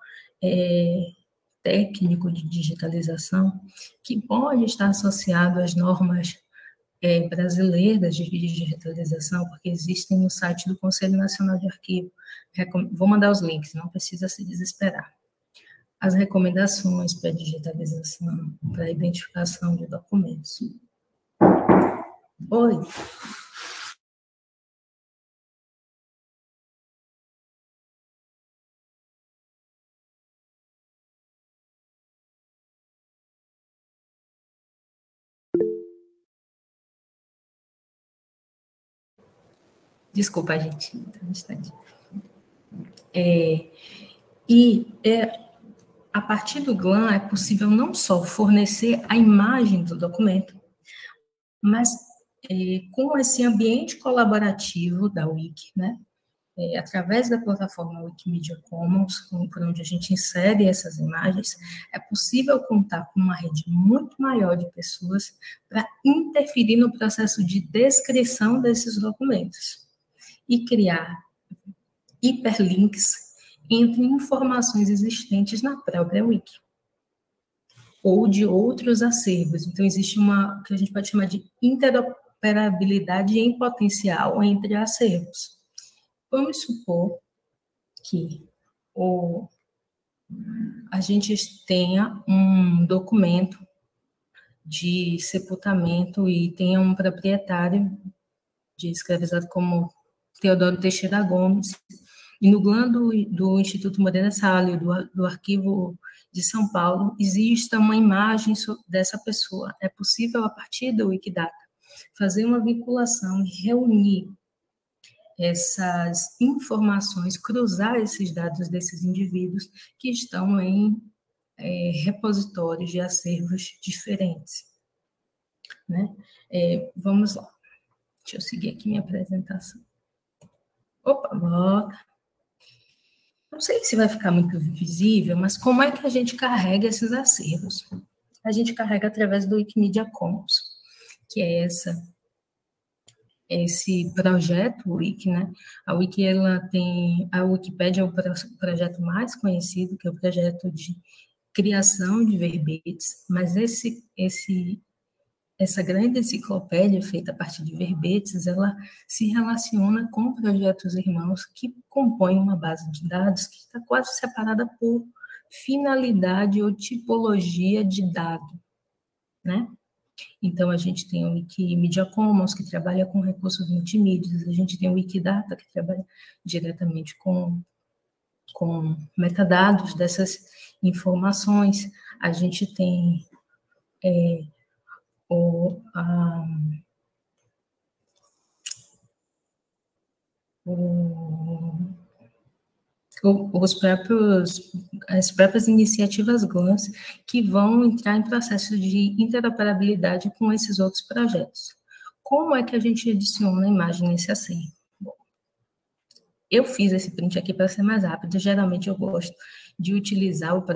técnico de digitalização, que pode estar associado às normas brasileiras de digitalização, porque existem no site do Conselho Nacional de Arquivo. Vou mandar os links, não precisa se desesperar. As recomendações para digitalização, para identificação de documentos. Oi. Desculpa, gente. A partir do GLAM é possível não só fornecer a imagem do documento, mas com esse ambiente colaborativo da Wiki, né? Através da plataforma Wikimedia Commons, por onde a gente insere essas imagens, é possível contar com uma rede muito maior de pessoas para interferir no processo de descrição desses documentos e criar hiperlinks entre informações existentes na própria Wiki ou de outros acervos. Então, existe o que a gente pode chamar de interoperabilidade em potencial entre acervos. Vamos supor que a gente tenha um documento de sepultamento e tenha um proprietário escravizado como Teodoro Teixeira Gomes, e no GLAM do Instituto Moreira Salles, do Arquivo de São Paulo, exista uma imagem dessa pessoa. É possível, a partir do Wikidata, fazer uma vinculação e reunir essas informações, cruzar esses dados desses indivíduos que estão em repositórios de acervos diferentes. Né? Vamos lá. Deixa eu seguir aqui minha apresentação. Opa, volta. Não sei se vai ficar muito visível, mas como é que a gente carrega esses acervos? A gente carrega através do Wikimedia Commons, que é esse projeto Wiki, né? A Wikipédia é o projeto mais conhecido, que é o projeto de criação de verbetes, mas essa grande enciclopédia feita a partir de verbetes, ela se relaciona com projetos irmãos que compõem uma base de dados que está quase separada por finalidade ou tipologia de dado, né? Então, a gente tem o Wikimedia Commons, que trabalha com recursos multimídias, a gente tem o Wikidata, que trabalha diretamente com metadados dessas informações, a gente tem as próprias iniciativas GLAMs que vão entrar em processo de interoperabilidade com esses outros projetos. Como é que a gente adiciona a imagem nesse acervo? Bom, eu fiz esse print aqui para ser mais rápido, geralmente eu gosto de utilizar a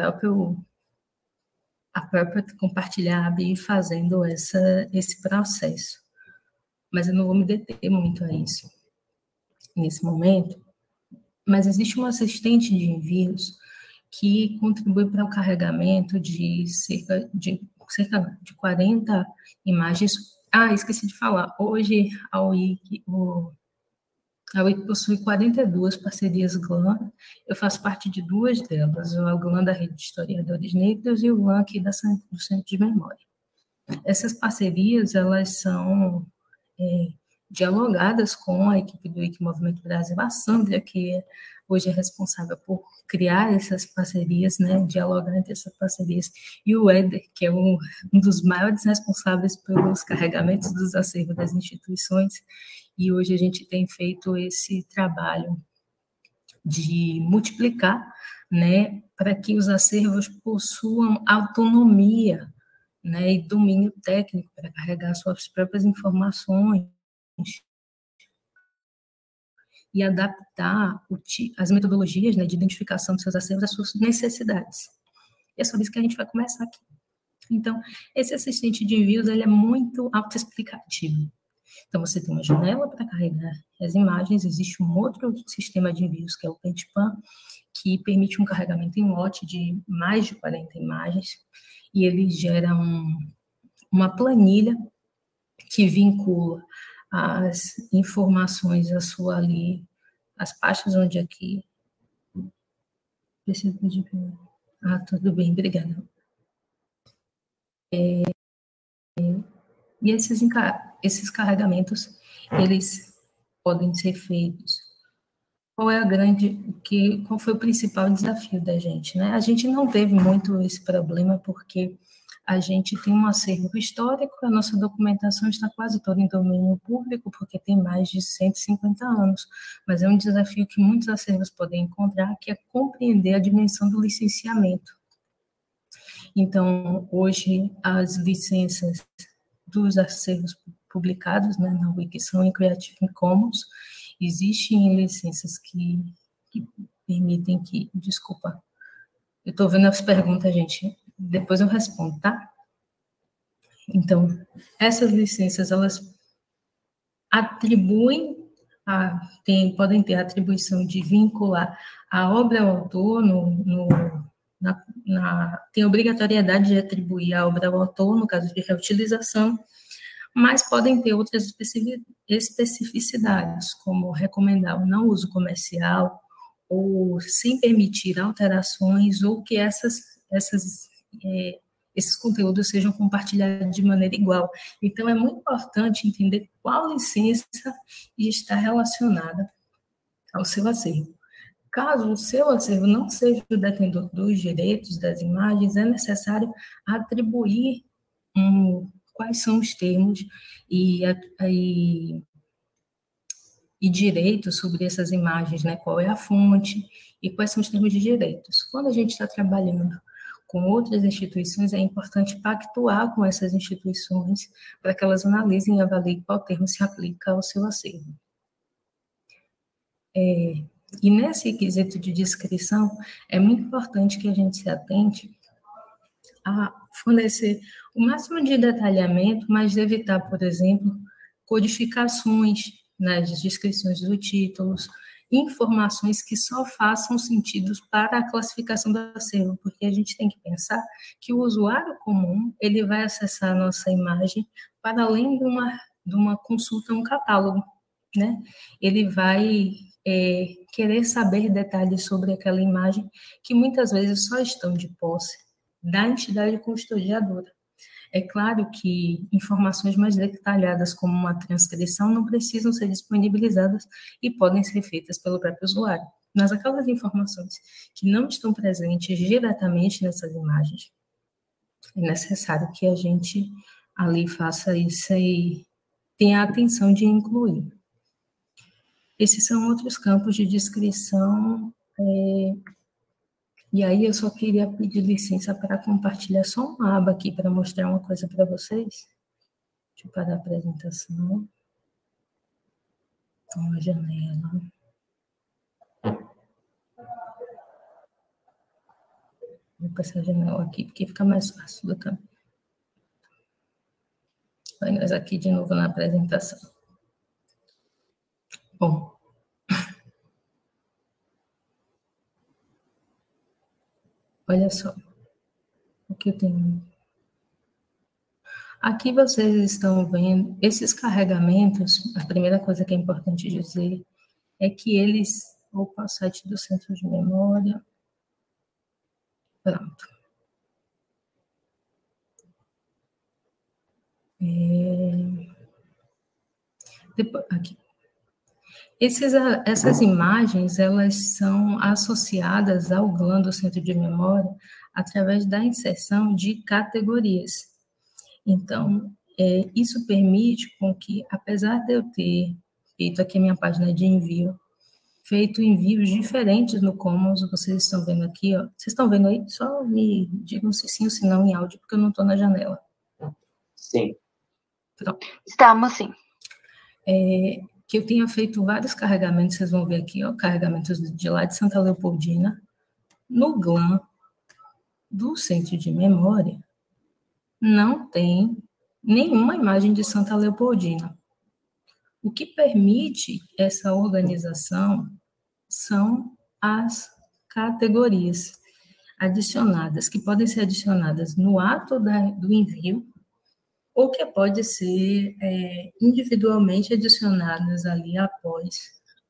própria compartilhar e ir fazendo esse processo. Mas eu não vou me deter muito a isso nesse momento. Mas existe um assistente de envios que contribui para o carregamento de cerca de 40 imagens. Esqueci de falar, hoje a Wiki possui 42 parcerias GLAM, eu faço parte de 2 delas, o GLAM da Rede de Historiadores Negros e o GLAM aqui do Centro de Memória. Essas parcerias, elas são dialogadas com a equipe do Wikimovimento Brasil, a Sandra, que hoje é responsável por criar essas parcerias, né, dialogar entre essas parcerias, e o Éder, que é um dos maiores responsáveis pelos carregamentos dos acervos das instituições, e hoje a gente tem feito esse trabalho de multiplicar, né, para que os acervos possuam autonomia, né, e domínio técnico para carregar suas próprias informações e adaptar as metodologias, né, de identificação dos seus acervos às suas necessidades. E é sobre isso que a gente vai começar aqui. Então, esse assistente de envios, ele é muito autoexplicativo. Então, você tem uma janela para carregar as imagens, existe um outro sistema de envios, que é o PageSpan, que permite um carregamento em lote de mais de 40 imagens, e ele gera uma planilha que vincula as informações as pastas onde aqui... Preciso pedir... tudo bem, obrigada. E esses carregamentos, eles podem ser feitos. Qual foi o principal desafio da gente, né? A gente não teve muito esse problema porque a gente tem um acervo histórico, a nossa documentação está quase toda em domínio público, porque tem mais de 150 anos, mas é um desafio que muitos acervos podem encontrar, que é compreender a dimensão do licenciamento. Então, hoje, as licenças dos acervos publicados, né, na Wiki são em Creative Commons. Existem licenças que permitem que... Desculpa, eu estou vendo as perguntas, gente. Depois eu respondo, tá? Então, essas licenças, elas atribuem, podem ter a atribuição de vincular a obra ao autor, tem obrigatoriedade de atribuir a obra ao autor, no caso de reutilização, mas podem ter outras especificidades, como recomendar o não uso comercial, ou sem permitir alterações, ou que esses conteúdos sejam compartilhados de maneira igual. Então, é muito importante entender qual licença está relacionada ao seu acervo. Caso o seu acervo não seja o detentor dos direitos das imagens, é necessário atribuir quais são os termos e direitos sobre essas imagens, né? Qual é a fonte e quais são os termos de direitos. Quando a gente está trabalhando com outras instituições, é importante pactuar com essas instituições para que elas analisem e avaliem qual termo se aplica ao seu acervo. E nesse quesito de descrição, é muito importante que a gente se atente a fornecer o máximo de detalhamento, mas evitar, por exemplo, codificações nas descrições dos títulos, informações que só façam sentido para a classificação do acervo, porque a gente tem que pensar que o usuário comum, ele vai acessar a nossa imagem para além de uma consulta a um catálogo, né? Ele vai querer saber detalhes sobre aquela imagem que muitas vezes só estão de posse da entidade custodiadora. É claro que informações mais detalhadas, como uma transcrição, não precisam ser disponibilizadas e podem ser feitas pelo próprio usuário. Mas aquelas informações que não estão presentes diretamente nessas imagens, é necessário que a gente ali faça isso e tenha a atenção de incluir. Esses são outros campos de descrição. E aí eu só queria pedir licença para compartilhar só uma aba aqui para mostrar uma coisa para vocês. Deixa eu parar a apresentação. Uma janela. Vou passar a janela aqui, porque fica mais fácil do caminho. Vai nós aqui de novo na apresentação. Bom. Olha só o que eu tenho. Aqui vocês estão vendo esses carregamentos. A primeira coisa que é importante dizer é que eles... Opa, o site do Centro de Memória. Pronto. Depois, aqui. Essas imagens, elas são associadas ao GLAM do Centro de Memória através da inserção de categorias. Então, isso permite com que, apesar de eu ter feito aqui a minha página de envio, feito envios diferentes no Commons, vocês estão vendo aqui, ó. Vocês estão vendo aí? Só me digam se sim ou se não em áudio, porque eu não estou na janela. Sim. Pronto. Estamos sim. Que eu tenha feito vários carregamentos, vocês vão ver aqui, ó, carregamentos de lá de Santa Leopoldina, no GLAM do Centro de Memória, não tem nenhuma imagem de Santa Leopoldina. O que permite essa organização são as categorias adicionadas, que podem ser adicionadas no ato do envio, ou que pode ser individualmente adicionadas ali após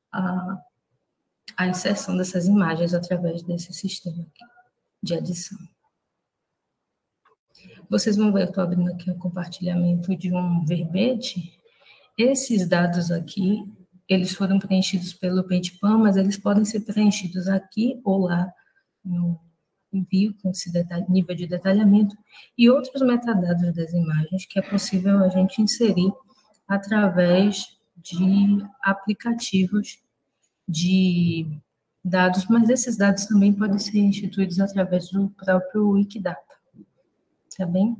a inserção dessas imagens através desse sistema aqui de adição. Vocês vão ver, eu estou abrindo aqui o compartilhamento de um verbete. Esses dados aqui, eles foram preenchidos pelo Paintpan, mas eles podem ser preenchidos aqui ou lá no envio com esse nível de detalhamento e outros metadados das imagens que é possível a gente inserir através de aplicativos de dados, mas esses dados também podem ser instituídos através do próprio Wikidata, tá bem?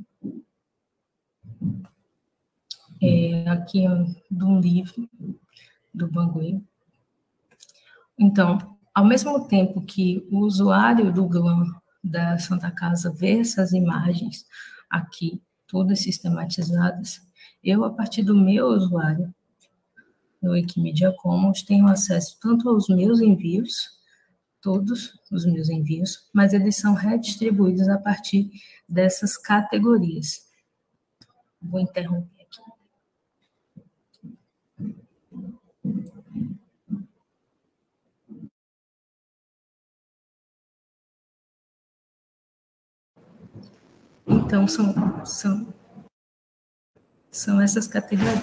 Aqui é de um livro do Bangui. Então, ao mesmo tempo que o usuário do GLAM da Santa Casa vê essas imagens aqui, todas sistematizadas, eu, a partir do meu usuário no Wikimedia Commons, tenho acesso tanto aos meus envios, todos os meus envios, mas eles são redistribuídos a partir dessas categorias. Vou interromper aqui. Então, são essas categorias.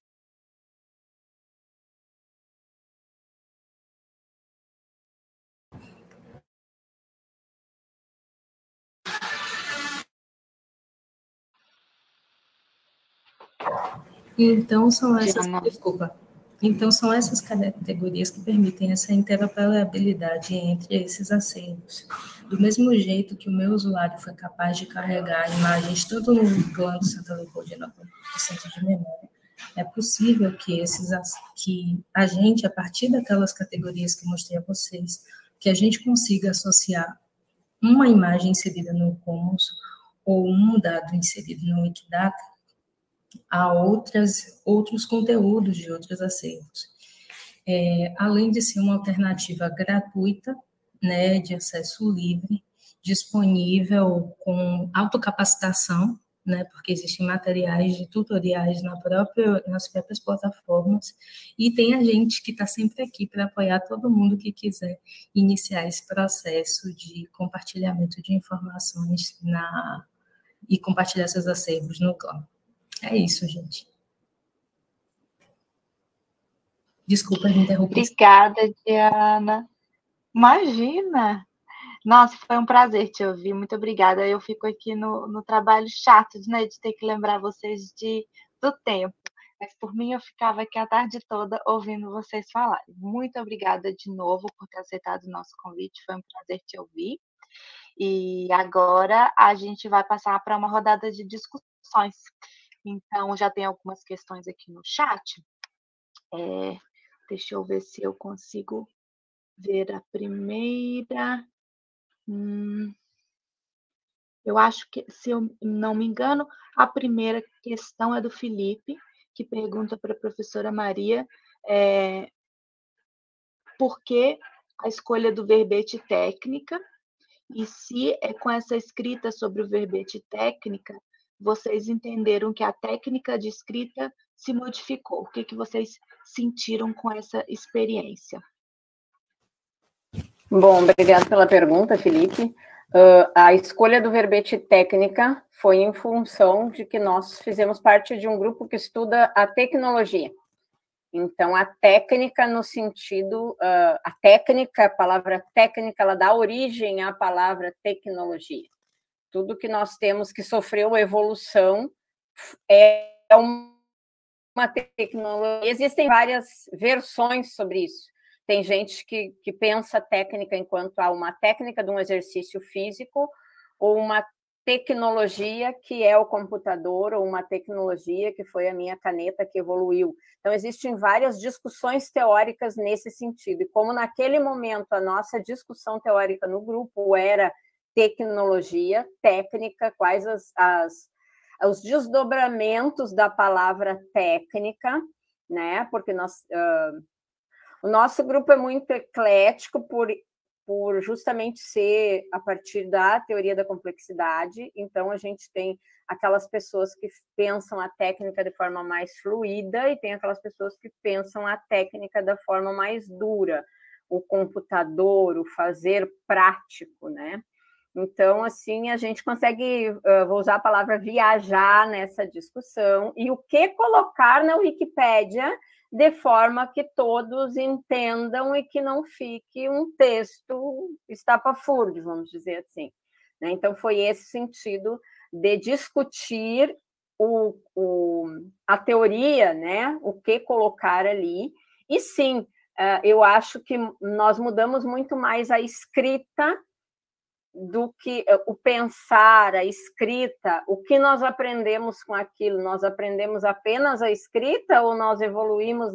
Então, são essas categorias que permitem essa interoperabilidade entre esses acervos. Do mesmo jeito que o meu usuário foi capaz de carregar imagens tanto no GLAM do Santa Leopoldina quanto no Centro de Memória, é possível que a gente, a partir daquelas categorias que eu mostrei a vocês, que a gente consiga associar uma imagem inserida no Commons ou um dado inserido no Wikidata a outros conteúdos de outros acervos. Além de ser uma alternativa gratuita, né, de acesso livre, disponível com autocapacitação, né, porque existem materiais de tutoriais nas próprias plataformas, e tem a gente que está sempre aqui para apoiar todo mundo que quiser iniciar esse processo de compartilhamento de informações e compartilhar seus acervos no GLAM. É isso, gente. Desculpa me interromper. Obrigada, Diana. Imagina! Nossa, foi um prazer te ouvir. Muito obrigada. Eu fico aqui no trabalho chato, né, de ter que lembrar vocês do tempo. Mas por mim, eu ficava aqui a tarde toda ouvindo vocês falarem. Muito obrigada de novo por ter aceitado o nosso convite. Foi um prazer te ouvir. E agora a gente vai passar para uma rodada de discussões. Então, já tem algumas questões aqui no chat. Deixa eu ver se eu consigo ver a primeira. Eu acho que, se eu não me engano, a primeira questão é do Felipe, que pergunta para a professora Maria por que a escolha do verbete técnica e se com essa escrita sobre o verbete técnica vocês entenderam que a técnica de escrita se modificou. O que vocês sentiram com essa experiência? Bom, obrigada pela pergunta, Felipe. A escolha do verbete técnica foi em função de que nós fizemos parte de um grupo que estuda a tecnologia. Então, a técnica no sentido... a palavra técnica, ela dá origem à palavra tecnologia. Tudo que nós temos que sofreu evolução é uma tecnologia. Existem várias versões sobre isso. Tem gente que pensa a técnica enquanto uma técnica de um exercício físico ou uma tecnologia que é o computador ou uma tecnologia que foi a minha caneta que evoluiu. Então, existem várias discussões teóricas nesse sentido. E como naquele momento a nossa discussão teórica no grupo era tecnologia, técnica, quais os desdobramentos da palavra técnica, né? Porque o nosso grupo é muito eclético por justamente ser a partir da teoria da complexidade. Então, a gente tem aquelas pessoas que pensam a técnica de forma mais fluida e tem aquelas pessoas que pensam a técnica da forma mais dura, o computador, o fazer prático, né? Então, assim, a gente consegue, vou usar a palavra viajar nessa discussão, e o que colocar na Wikipédia de forma que todos entendam e que não fique um texto estapafúrdio, vamos dizer assim. né? Então, foi esse sentido de discutir a teoria, né? O que colocar ali. E sim, eu acho que nós mudamos muito mais a escrita do que o pensar, a escrita. O que nós aprendemos com aquilo? Nós aprendemos apenas a escrita ou nós evoluímos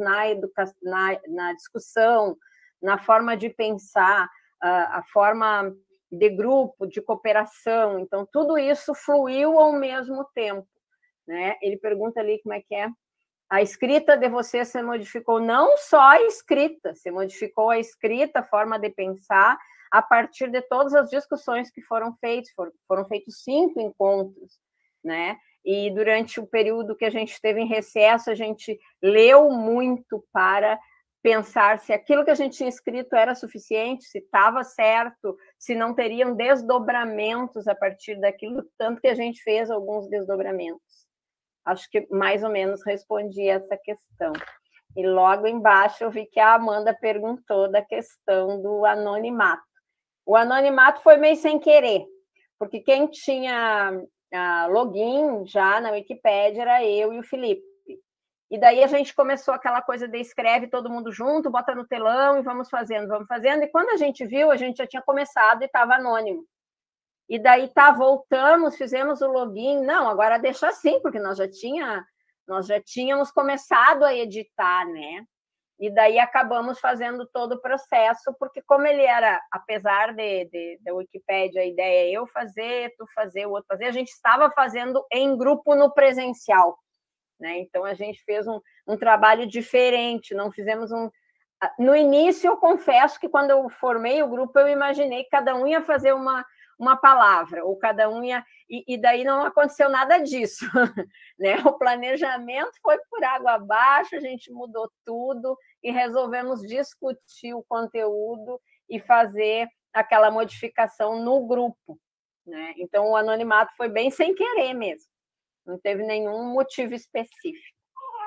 na discussão, na forma de pensar, a forma de grupo, de cooperação? Então, tudo isso fluiu ao mesmo tempo, né? Ele pergunta ali como é que é. A escrita de você se modificou, não só a escrita, se modificou a escrita, a forma de pensar, a partir de todas as discussões que foram feitas. Foram feitos 5 encontros, né? E durante o período que a gente esteve em recesso, a gente leu muito para pensar se aquilo que a gente tinha escrito era suficiente, se estava certo, se não teriam desdobramentos a partir daquilo, tanto que a gente fez alguns desdobramentos. Acho que mais ou menos respondi essa questão. E logo embaixo eu vi que a Amanda perguntou da questão do anonimato. O anonimato foi meio sem querer, porque quem tinha login já na Wikipédia era eu e o Felipe. E daí a gente começou aquela coisa de escreve todo mundo junto, bota no telão e vamos fazendo. E quando a gente viu, a gente já tinha começado e estava anônimo. E daí voltamos, fizemos o login. Não, agora deixa assim, porque nós já tínhamos começado a editar, né? E daí acabamos fazendo todo o processo, porque como ele era, apesar da Wikipédia, a ideia é eu fazer, tu fazer, o outro fazer, a gente estava fazendo em grupo no presencial, né? Então a gente fez um trabalho diferente, não fizemos No início, eu confesso que quando eu formei o grupo, eu imaginei que cada um ia fazer uma palavra, ou cada um ia... E daí não aconteceu nada disso, né? O planejamento foi por água abaixo, a gente mudou tudo e resolvemos discutir o conteúdo e fazer aquela modificação no grupo, né? Então, o anonimato foi bem sem querer mesmo, não teve nenhum motivo específico.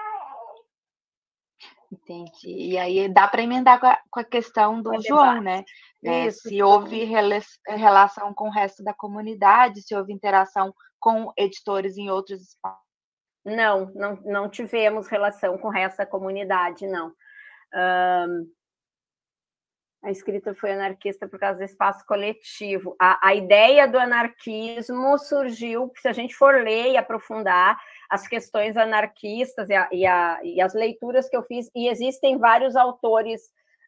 Entendi. E aí dá para emendar com a questão do João, né? Isso, se houve relação com o resto da comunidade, se houve interação com editores em outros espaços. Não tivemos relação com o resto da comunidade, não. A escrita foi anarquista por causa do espaço coletivo. A ideia do anarquismo surgiu, se a gente for ler e aprofundar as questões anarquistas e as leituras que eu fiz, e existem vários autores,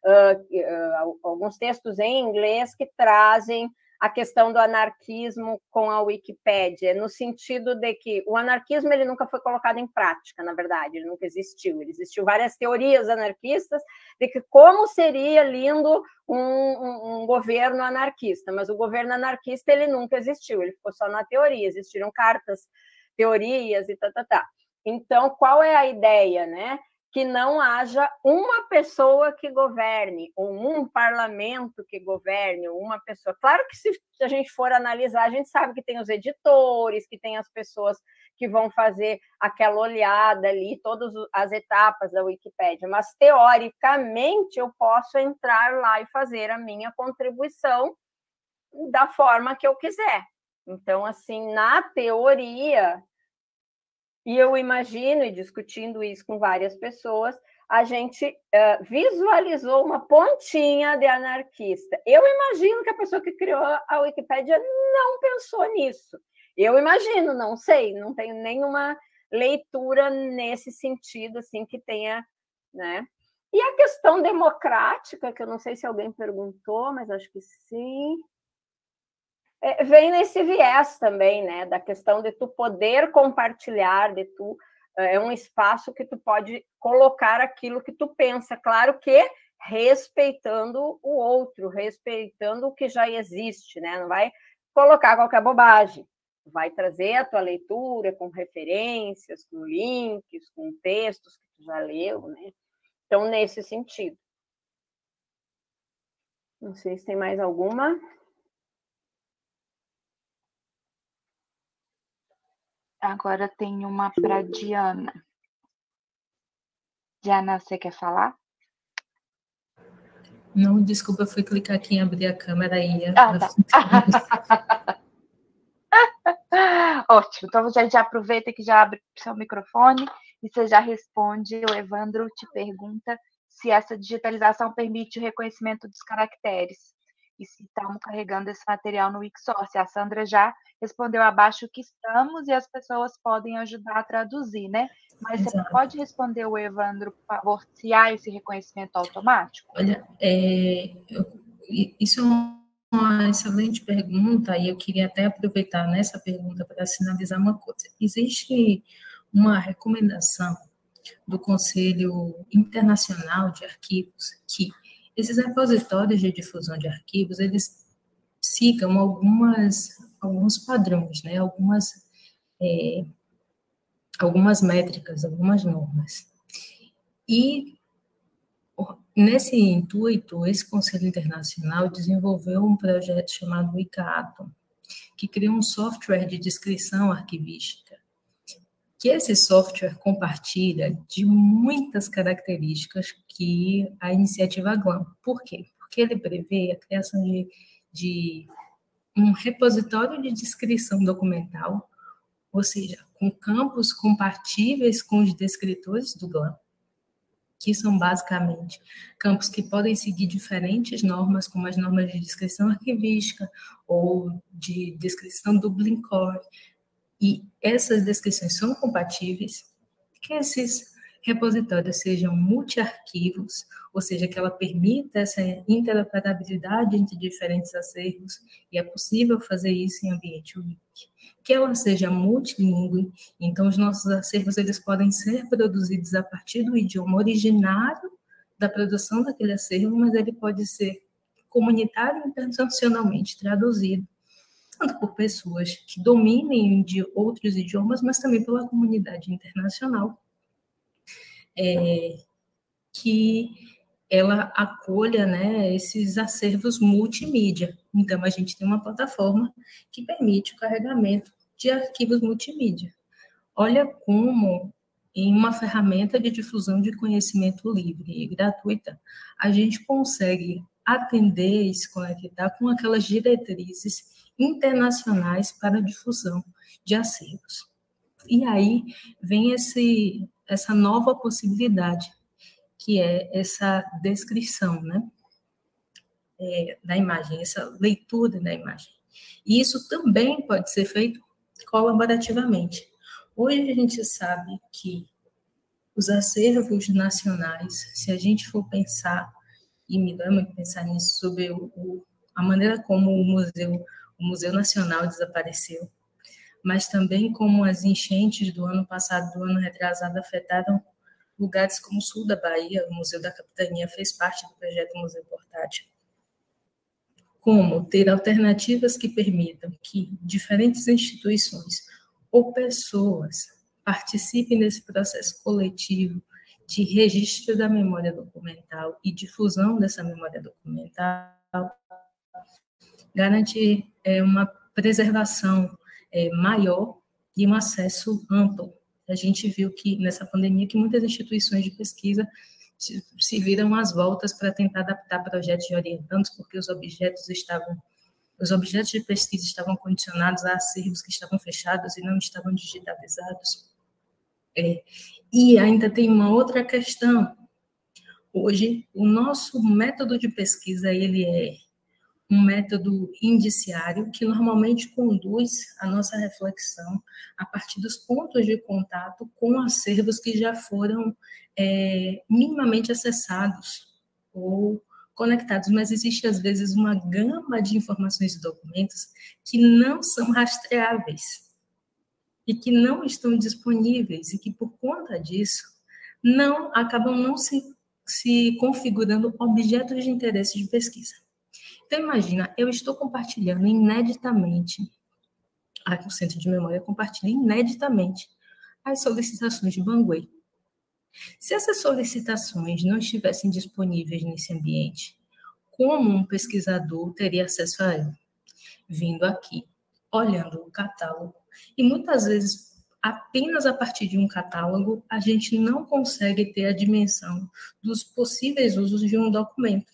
alguns textos em inglês que trazem a questão do anarquismo com a Wikipédia, no sentido de que o anarquismo ele nunca foi colocado em prática, na verdade, ele nunca existiu. Existiu várias teorias anarquistas de que como seria lindo um governo anarquista, mas o governo anarquista ele nunca existiu, ele ficou só na teoria, existiram cartas, teorias e tá. Então, qual é a ideia, né? Que não haja uma pessoa que governe, ou um parlamento que governe, ou uma pessoa. Claro que se a gente for analisar, a gente sabe que tem os editores, que tem as pessoas que vão fazer aquela olhada ali, todas as etapas da Wikipédia, mas, teoricamente, eu posso entrar lá e fazer a minha contribuição da forma que eu quiser. Então, assim, na teoria... E eu imagino, e discutindo isso com várias pessoas, a gente visualizou uma pontinha de anarquista. Eu imagino que a pessoa que criou a Wikipédia não pensou nisso. Eu imagino, não sei, não tenho nenhuma leitura nesse sentido, assim, que tenha, né? E a questão democrática, que eu não sei se alguém perguntou, mas acho que sim... vem nesse viés também, né, da questão de tu poder compartilhar, é um espaço que tu pode colocar aquilo que tu pensa, claro que respeitando o outro, respeitando o que já existe, né, não vai colocar qualquer bobagem, vai trazer a tua leitura com referências, com links, com textos que tu já leu, né, então nesse sentido. Não sei se tem mais alguma... Agora tem uma para Diana. Diana, você quer falar? Não, desculpa, eu fui clicar aqui em abrir a câmera e... Tá. Ótimo. Então, a gente já aproveita que já abre o seu microfone e você já responde. O Evandro te pergunta se essa digitalização permite o reconhecimento dos caracteres e se estamos carregando esse material no Wixsource. A Sandra já respondeu abaixo que estamos e as pessoas podem ajudar a traduzir, né? Mas Exato. Você pode responder o Evandro, por favor, se há esse reconhecimento automático? Olha, isso é uma excelente pergunta e eu queria até aproveitar nessa pergunta para sinalizar uma coisa. Existe uma recomendação do Conselho Internacional de Arquivos que esses repositórios de difusão de arquivos, eles sigam alguns padrões, né? Algumas métricas, algumas normas. E nesse intuito, esse Conselho Internacional desenvolveu um projeto chamado ICAATO, que criou um software de descrição arquivística, que esse software compartilha de muitas características que a iniciativa GLAM. Por quê? Porque ele prevê a criação de um repositório de descrição documental, ou seja, com campos compatíveis com os descritores do GLAM, que são basicamente campos que podem seguir diferentes normas, como as normas de descrição arquivística ou de descrição Dublin Core, e essas descrições são compatíveis, que esses repositórios sejam multi-arquivos, ou seja, que ela permita essa interoperabilidade entre diferentes acervos, e é possível fazer isso em ambiente Wiki. Que ela seja multilingüe, então os nossos acervos eles podem ser produzidos a partir do idioma originário da produção daquele acervo, mas ele pode ser comunitário e internacionalmente traduzido, tanto por pessoas que dominem de outros idiomas, mas também pela comunidade internacional, que ela acolha, né, esses acervos multimídia. Então, a gente tem uma plataforma que permite o carregamento de arquivos multimídia. Olha como, em uma ferramenta de difusão de conhecimento livre e gratuita, a gente consegue atender e se conectar com aquelas diretrizes internacionais para a difusão de acervos. E aí vem essa nova possibilidade, que é essa descrição, né, da imagem, essa leitura da imagem. E isso também pode ser feito colaborativamente. Hoje a gente sabe que os acervos nacionais, se a gente for pensar, e me dá muito pensar nisso, sobre a maneira como o Museu Nacional desapareceu, mas também como as enchentes do ano passado, do ano retrasado, afetaram lugares como o sul da Bahia. O Museu da Capitania fez parte do projeto Museu Portátil. Como ter alternativas que permitam que diferentes instituições ou pessoas participem desse processo coletivo de registro da memória documental e difusão dessa memória documental, garantir uma preservação maior e um acesso amplo. A gente viu que, nessa pandemia, que muitas instituições de pesquisa se viram às voltas para tentar adaptar projetos de orientandos, porque os objetos de pesquisa estavam condicionados a acervos que estavam fechados e não estavam digitalizados. E ainda tem uma outra questão. Hoje, o nosso método de pesquisa, ele é um método indiciário que normalmente conduz a nossa reflexão a partir dos pontos de contato com acervos que já foram minimamente acessados ou conectados, mas existe, às vezes, uma gama de informações e documentos que não são rastreáveis e que não estão disponíveis e que, por conta disso, acabam não se configurando objetos de interesse de pesquisa. Então, imagina, eu estou compartilhando ineditamente, o Centro de Memória compartilha ineditamente as solicitações de Banguê. Se essas solicitações não estivessem disponíveis nesse ambiente, como um pesquisador teria acesso a ela? Vindo aqui, olhando o catálogo. E muitas vezes, apenas a partir de um catálogo, a gente não consegue ter a dimensão dos possíveis usos de um documento.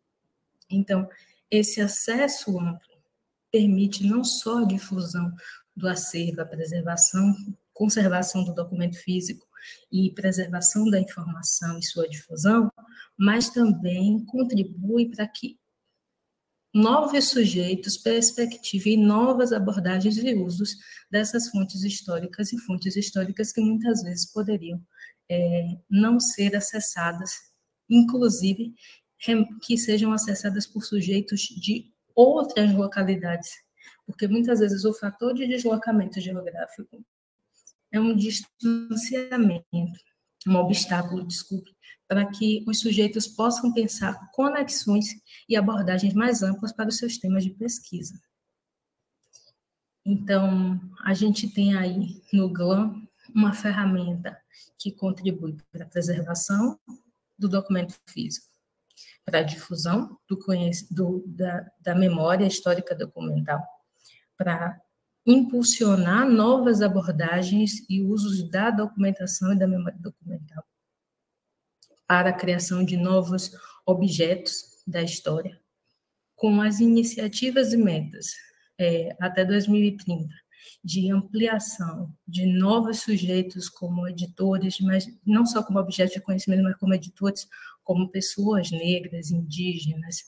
Então, esse acesso amplo permite não só a difusão do acervo, a preservação, conservação do documento físico e preservação da informação e sua difusão, mas também contribui para que novos sujeitos perspectivem novas abordagens e usos dessas fontes históricas e fontes históricas que muitas vezes poderiam não ser acessadas, inclusive que sejam acessadas por sujeitos de outras localidades, porque muitas vezes o fator de deslocamento geográfico é um distanciamento, um obstáculo, desculpe, para que os sujeitos possam pensar conexões e abordagens mais amplas para os seus temas de pesquisa. Então, a gente tem aí no GLAM uma ferramenta que contribui para a preservação do documento físico, para a difusão da memória histórica documental, para impulsionar novas abordagens e usos da documentação e da memória documental, para a criação de novos objetos da história, com as iniciativas e metas até 2030, de ampliação de novos sujeitos como editores, mas não só como objetos de conhecimento, mas como editores, como pessoas negras, indígenas,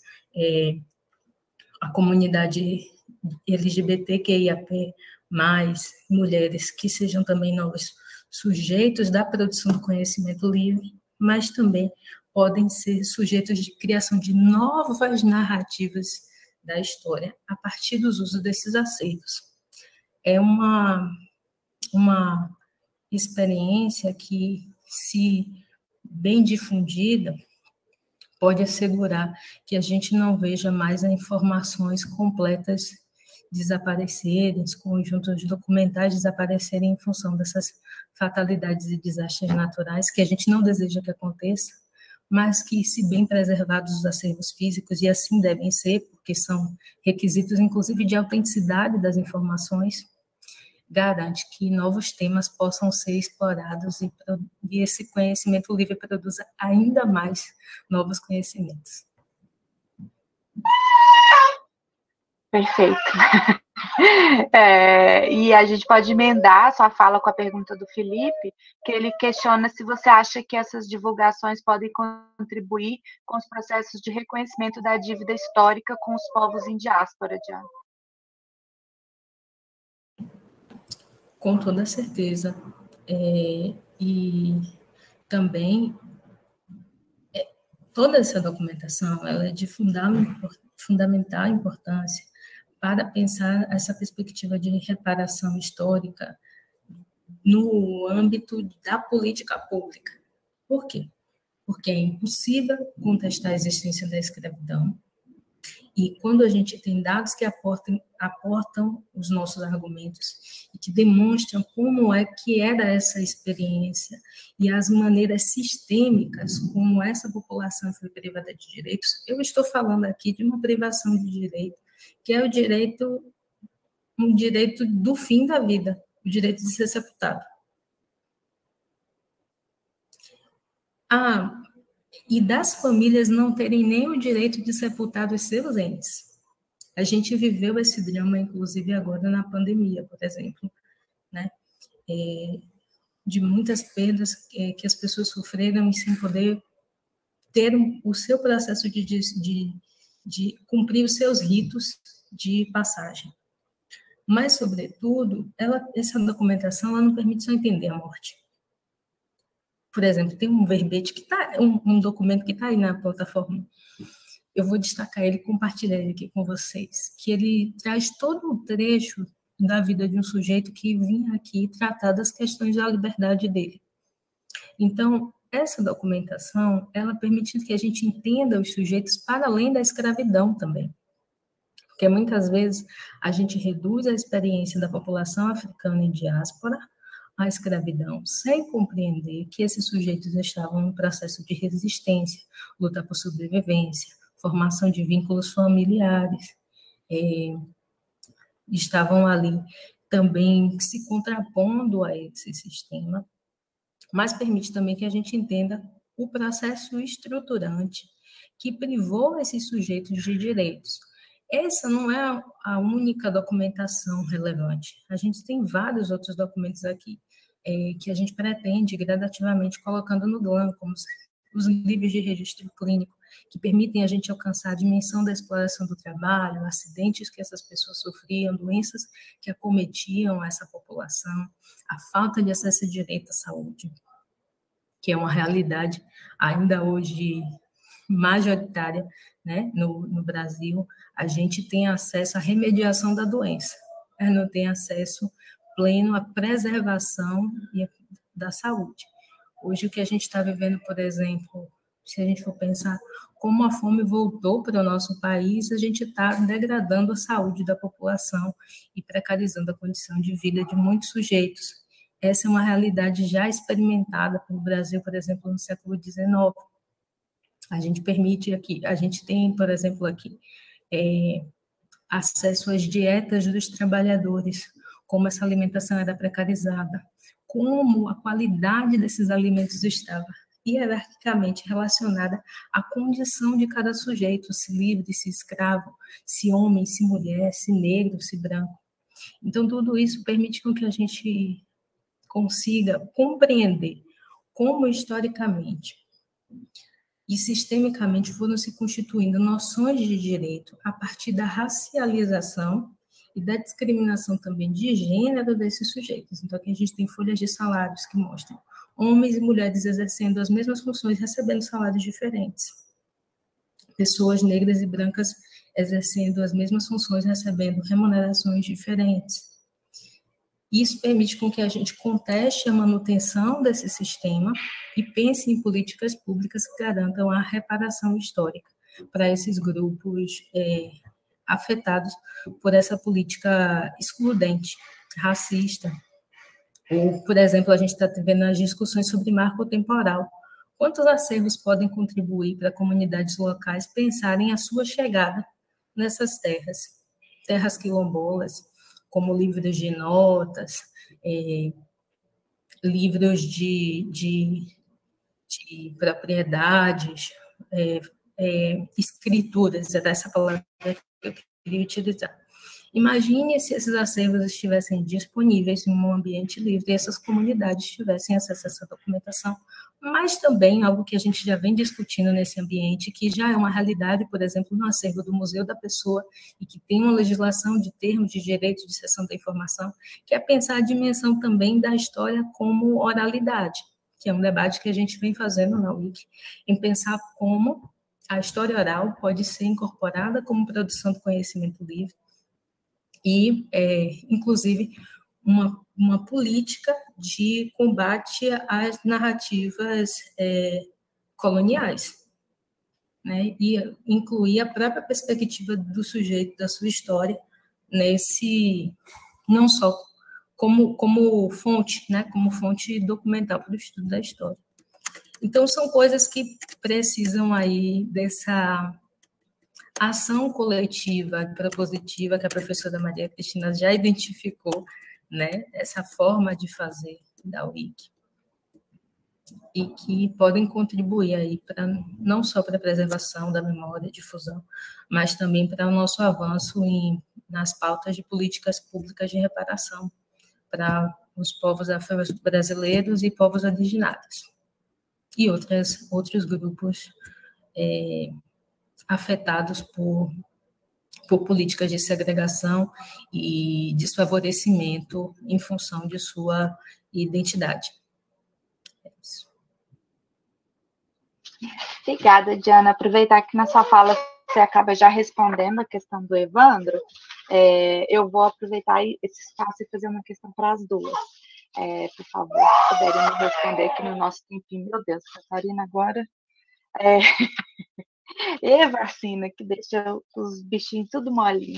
a comunidade LGBTQIAP+, mulheres, que sejam também novos sujeitos da produção do conhecimento livre, mas também podem ser sujeitos de criação de novas narrativas da história a partir dos usos desses acervos. É uma experiência que, se bem difundida, pode assegurar que a gente não veja mais as informações completas desaparecerem, os conjuntos documentais desaparecerem em função dessas fatalidades e desastres naturais, que a gente não deseja que aconteça, mas que, se bem preservados os acervos físicos, e assim devem ser, porque são requisitos, inclusive, de autenticidade das informações, garante que novos temas possam ser explorados e esse conhecimento livre produza ainda mais novos conhecimentos. Perfeito. E a gente pode emendar a sua fala com a pergunta do Felipe, que ele questiona se você acha que essas divulgações podem contribuir com os processos de reconhecimento da dívida histórica com os povos em diáspora, Diana. Com toda certeza. E também toda essa documentação ela é de fundamental importância para pensar essa perspectiva de reparação histórica no âmbito da política pública. Por quê? Porque é impossível contestar a existência da escravidão, e quando a gente tem dados que aportam os nossos argumentos e que demonstram como é que era essa experiência e as maneiras sistêmicas como essa população foi privada de direitos, eu estou falando aqui de uma privação de direito, que é um direito do fim da vida, o direito de ser sepultado. E das famílias não terem nem o direito de sepultar os seus entes. A gente viveu esse drama, inclusive, agora na pandemia, por exemplo, né? De muitas perdas que as pessoas sofreram e sem poder ter o seu processo de cumprir os seus ritos de passagem. Mas, sobretudo, essa documentação ela não permite só entender a morte. Por exemplo, tem um verbete que está, um documento que está aí na plataforma. Eu vou destacar ele, compartilhar ele aqui com vocês, que ele traz todo um trecho da vida de um sujeito que vinha aqui tratar das questões da liberdade dele. Então, essa documentação, ela permite que a gente entenda os sujeitos para além da escravidão também. Porque muitas vezes a gente reduz a experiência da população africana em diáspora à escravidão, sem compreender que esses sujeitos estavam em um processo de resistência, luta por sobrevivência, formação de vínculos familiares, estavam ali também se contrapondo a esse sistema, mas permite também que a gente entenda o processo estruturante que privou esses sujeitos de direitos. Essa não é a única documentação relevante. A gente tem vários outros documentos aqui que a gente pretende gradativamente colocando no GLAM, como os livros de registro clínico, que permitem a gente alcançar a dimensão da exploração do trabalho, acidentes que essas pessoas sofriam, doenças que acometiam essa população, a falta de acesso direto à saúde, que é uma realidade ainda hoje majoritária, né, no Brasil. A gente tem acesso à remediação da doença, mas não tem acesso pleno à preservação da saúde. Hoje, o que a gente está vivendo, por exemplo, se a gente for pensar como a fome voltou para o nosso país, a gente está degradando a saúde da população e precarizando a condição de vida de muitos sujeitos. Essa é uma realidade já experimentada pelo Brasil, por exemplo, no século XIX. A gente permite aqui, a gente tem, por exemplo, aqui, acesso às dietas dos trabalhadores, como essa alimentação era precarizada, como a qualidade desses alimentos estava hierarquicamente relacionada à condição de cada sujeito, se livre, se escravo, se homem, se mulher, se negro, se branco. Então, tudo isso permite com que a gente consiga compreender como, historicamente e sistemicamente, foram se constituindo noções de direito a partir da racialização e da discriminação também de gênero desses sujeitos. Então, aqui a gente tem folhas de salários que mostram homens e mulheres exercendo as mesmas funções, recebendo salários diferentes. Pessoas negras e brancas exercendo as mesmas funções, recebendo remunerações diferentes. Isso permite com que a gente conteste a manutenção desse sistema e pense em políticas públicas que garantam a reparação histórica para esses grupos afetados por essa política excludente, racista. Ou, por exemplo, a gente está vendo as discussões sobre marco temporal. Quantos acervos podem contribuir para comunidades locais pensarem a sua chegada nessas terras quilombolas, como livros de notas, livros de propriedades, escrituras, era essa palavra que eu queria utilizar. Imagine se esses acervos estivessem disponíveis em um ambiente livre e essas comunidades tivessem acesso a essa documentação, mas também algo que a gente já vem discutindo nesse ambiente, que já é uma realidade, por exemplo, no acervo do Museu da Pessoa, e que tem uma legislação de termos de direito de cessão da informação, que é pensar a dimensão também da história como oralidade, que é um debate que a gente vem fazendo na UIC, em pensar como a história oral pode ser incorporada como produção do conhecimento livre, e, inclusive, uma política de combate às narrativas coloniais, né? E incluir a própria perspectiva do sujeito, da sua história, não só como fonte, né? Como fonte documental para o estudo da história. Então, são coisas que precisam aí dessa ação coletiva, propositiva, que a professora Maria Cristina já identificou, né, essa forma de fazer da UIC, e que podem contribuir aí não só para a preservação da memória, difusão, mas também para o nosso avanço nas pautas de políticas públicas de reparação para os povos afro-brasileiros e povos originários, e outros grupos afetados por políticas de segregação e desfavorecimento em função de sua identidade. É isso. Obrigada, Diana. Aproveitar que na sua fala você acaba já respondendo a questão do Evandro, eu vou aproveitar esse espaço e fazer uma questão para as duas. Por favor, se puderem me responder aqui no nosso tempinho. Meu Deus, Catarina, agora... vacina, que deixa os bichinhos tudo molinho.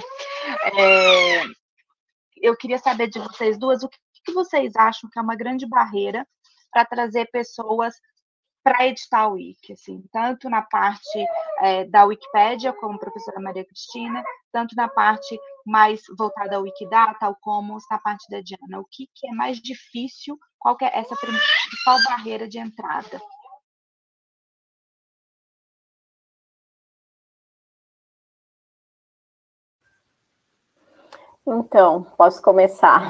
Eu queria saber de vocês duas, o que vocês acham que é uma grande barreira para trazer pessoas para editar o Wiki, assim, tanto na parte da Wikipédia, como a professora Maria Cristina, tanto na parte mais voltada ao Wikidata, como na parte da Diana. O que é mais difícil? Qual que é essa principal barreira de entrada? Então, posso começar.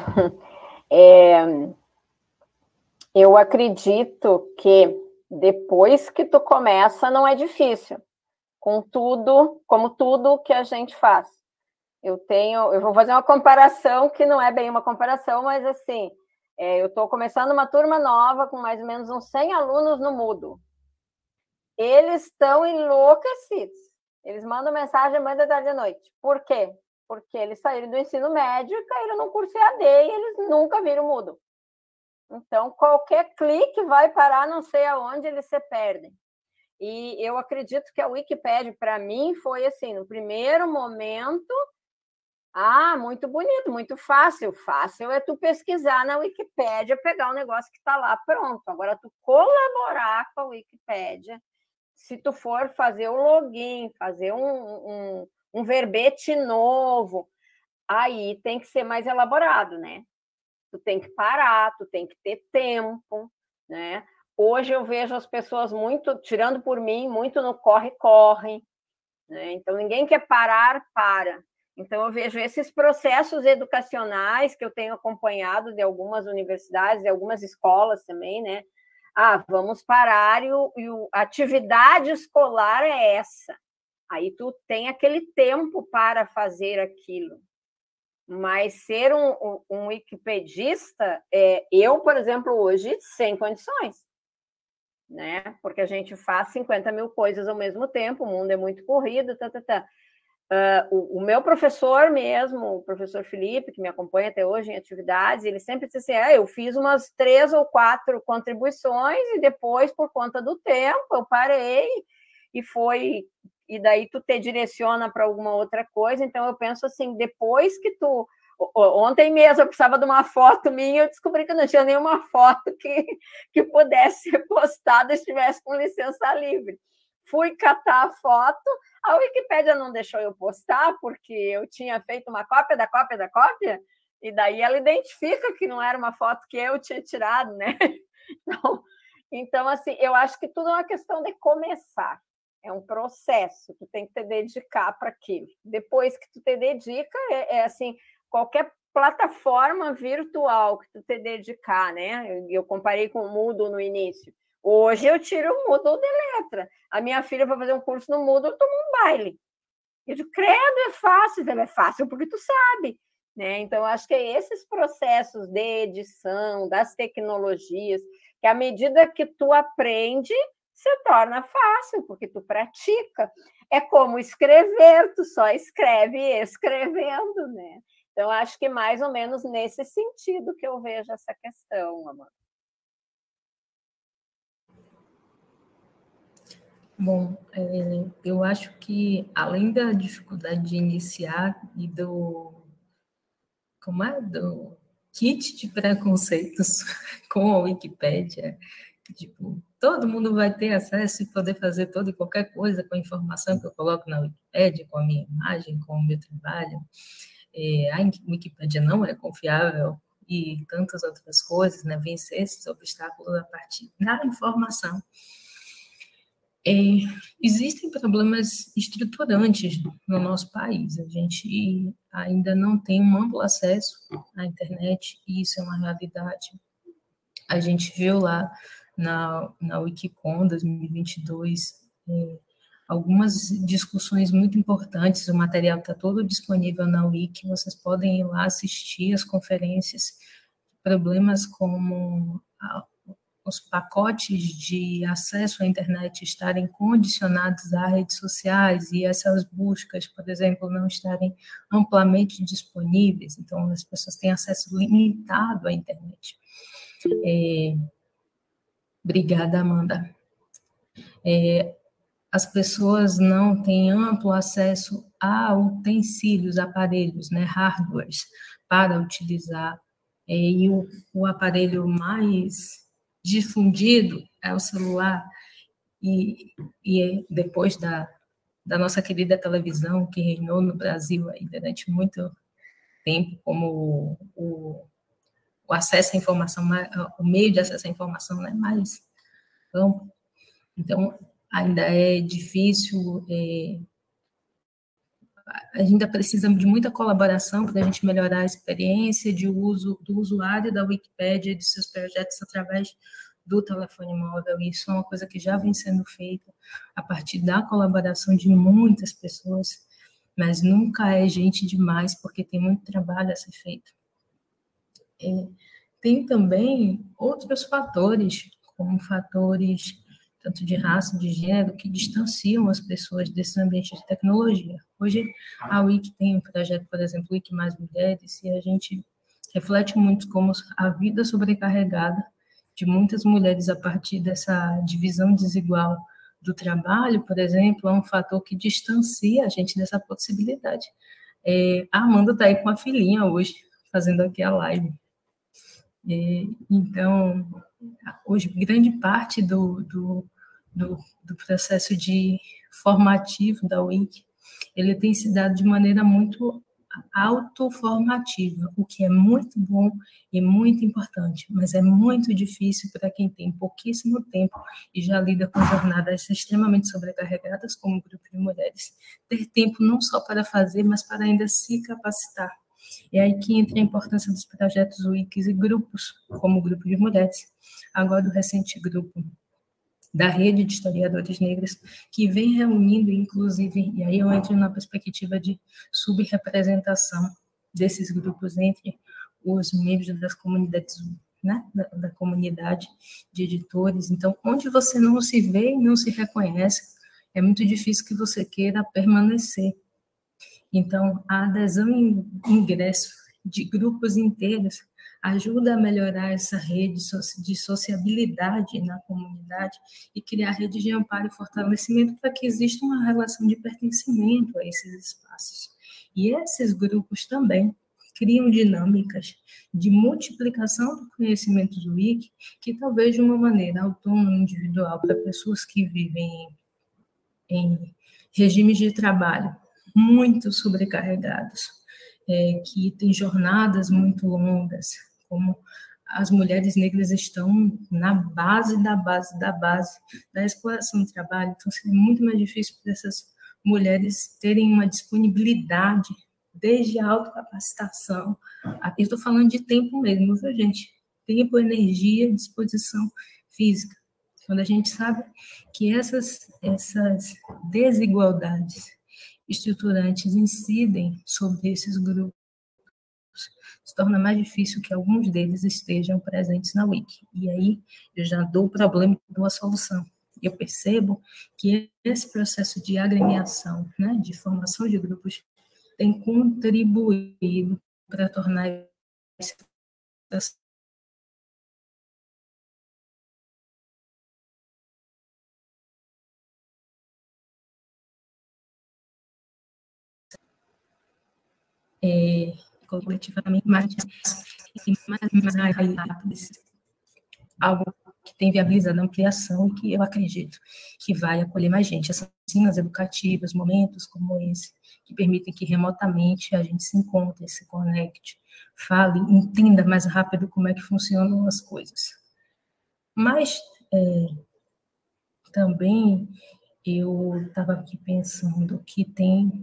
Eu acredito que depois que tu começa, não é difícil. Com tudo, como tudo que a gente faz. Eu vou fazer uma comparação que não é bem uma comparação, mas assim, eu estou começando uma turma nova com mais ou menos uns 100 alunos no Moodle. Eles estão enlouquecidos. Eles mandam mensagem manhã, da tarde e à noite. Por quê? Porque eles saíram do ensino médio e caíram num curso EAD e eles nunca viram o Moodle. Então, qualquer clique vai parar não sei aonde, eles se perdem. E eu acredito que a Wikipédia, para mim, foi assim, no primeiro momento, muito bonito, muito fácil. Fácil é tu pesquisar na Wikipédia, pegar um negócio que está lá pronto. Agora, tu colaborar com a Wikipédia, se tu for fazer o login, fazer um verbete novo, aí tem que ser mais elaborado, né? Tu tem que parar, tu tem que ter tempo, né? Hoje eu vejo as pessoas muito, tirando por mim, muito no corre-corre, né? Então, ninguém quer parar, para. Então, eu vejo esses processos educacionais que eu tenho acompanhado de algumas universidades, de algumas escolas também, né? Vamos parar e a atividade escolar é essa. Aí tu tem aquele tempo para fazer aquilo. Mas ser um wikipedista, eu, por exemplo, hoje, sem condições, né? Porque a gente faz 50 mil coisas ao mesmo tempo, o mundo é muito corrido, o meu professor mesmo, o professor Felipe, que me acompanha até hoje em atividades, ele sempre disse assim, eu fiz umas 3 ou 4 contribuições e depois, por conta do tempo, eu parei e daí tu te direciona para alguma outra coisa. Então, eu penso assim, depois que tu... Ontem mesmo eu precisava de uma foto minha, eu descobri que não tinha nenhuma foto que pudesse ser postada e estivesse com licença livre. Fui catar a foto, a Wikipédia não deixou eu postar, porque eu tinha feito uma cópia da cópia da cópia, e daí ela identifica que não era uma foto que eu tinha tirado, né? Então assim, eu acho que tudo é uma questão de começar. É um processo, tu tem que te dedicar para aquilo. Depois que tu te dedica, assim, qualquer plataforma virtual que tu te dedicar, né? Eu comparei com o Moodle no início. Hoje eu tiro o Moodle de letra. A minha filha vai fazer um curso no Moodle, eu tomo um baile. Eu digo, credo, é fácil. É fácil porque tu sabe, né? Então, acho que é esses processos de edição, das tecnologias, que à medida que tu aprende, se torna fácil, porque tu pratica. É como escrever, tu só escreve escrevendo, né? Então, acho que mais ou menos nesse sentido que eu vejo essa questão, Amanda. Bom, eu acho que, além da dificuldade de iniciar e do kit de preconceitos com a Wikipédia, tipo, todo mundo vai ter acesso e poder fazer toda e qualquer coisa com a informação que eu coloco na Wikipédia, com a minha imagem, com o meu trabalho. A Wikipédia não é confiável e tantas outras coisas, né? Vencer esses obstáculos a partir da informação. Existem problemas estruturantes no nosso país. A gente ainda não tem um amplo acesso à internet, e isso é uma realidade. A gente viu lá na Wikicon 2022 algumas discussões muito importantes. O material está todo disponível na Wiki, vocês podem ir lá assistir as conferências. Problemas como os pacotes de acesso à internet estarem condicionados a redes sociais e essas buscas, por exemplo, não estarem amplamente disponíveis, então as pessoas têm acesso limitado à internet. Obrigada, Amanda. As pessoas não têm amplo acesso a utensílios, aparelhos, né, hardwares, para utilizar, e o aparelho mais difundido é o celular, e depois da nossa querida televisão, que reinou no Brasil aí durante muito tempo como o acesso à informação, o meio de acesso à informação, né, mais amplo. Então, ainda é difícil a gente ainda precisa de muita colaboração para a gente melhorar a experiência de uso do usuário da Wikipédia e de seus projetos através do telefone móvel. Isso é uma coisa que já vem sendo feita a partir da colaboração de muitas pessoas, mas nunca é gente demais, porque tem muito trabalho a ser feito. Tem também outros fatores, como fatores tanto de raça, de gênero, que distanciam as pessoas desse ambiente de tecnologia. Hoje, a Wiki tem um projeto, por exemplo, Wiki Mais Mulheres, e a gente reflete muito como a vida sobrecarregada de muitas mulheres a partir dessa divisão desigual do trabalho, por exemplo, é um fator que distancia a gente dessa possibilidade. A Amanda está aí com a filhinha hoje, fazendo aqui a live. Então, hoje, grande parte do processo de formativo da Wiki, ele tem se dado de maneira muito autoformativa, o que é muito bom e muito importante, mas é muito difícil para quem tem pouquíssimo tempo e já lida com jornadas extremamente sobrecarregadas, como o grupo de mulheres, ter tempo não só para fazer, mas para ainda se capacitar. É aí que entra a importância dos projetos Wikis e grupos, como o grupo de mulheres. Agora, o recente grupo da Rede de Historiadores Negros, que vem reunindo, inclusive, e aí eu entro na perspectiva de subrepresentação desses grupos entre os membros das comunidades, né, da comunidade de editores. Então, onde você não se vê e não se reconhece, é muito difícil que você queira permanecer. Então, a adesão em ingresso de grupos inteiros ajuda a melhorar essa rede de sociabilidade na comunidade e criar redes de amparo e fortalecimento para que exista uma relação de pertencimento a esses espaços. E esses grupos também criam dinâmicas de multiplicação do conhecimento do Wiki, que talvez de uma maneira autônoma, individual, para pessoas que vivem em regimes de trabalho muito sobrecarregados, que têm jornadas muito longas, como as mulheres negras estão na base da exploração do trabalho, então seria muito mais difícil para essas mulheres terem uma disponibilidade, desde a autocapacitação, aqui estou falando de tempo mesmo, viu, gente? Tempo, energia, disposição física. Quando a gente sabe que essas desigualdades estruturantes incidem sobre esses grupos, se torna mais difícil que alguns deles estejam presentes na Wiki. E aí eu já dou o problema e dou a solução. Eu percebo que esse processo de agremiação, né, de formação de grupos, tem contribuído para tornar esse processo coletivamente mais rápido, algo que tem viabilizado a ampliação e que eu acredito que vai acolher mais gente. Essas oficinas educativas, momentos como esse, que permitem que remotamente a gente se encontre, se conecte, fale, entenda mais rápido como é que funcionam as coisas. Mas também eu estava aqui pensando que tem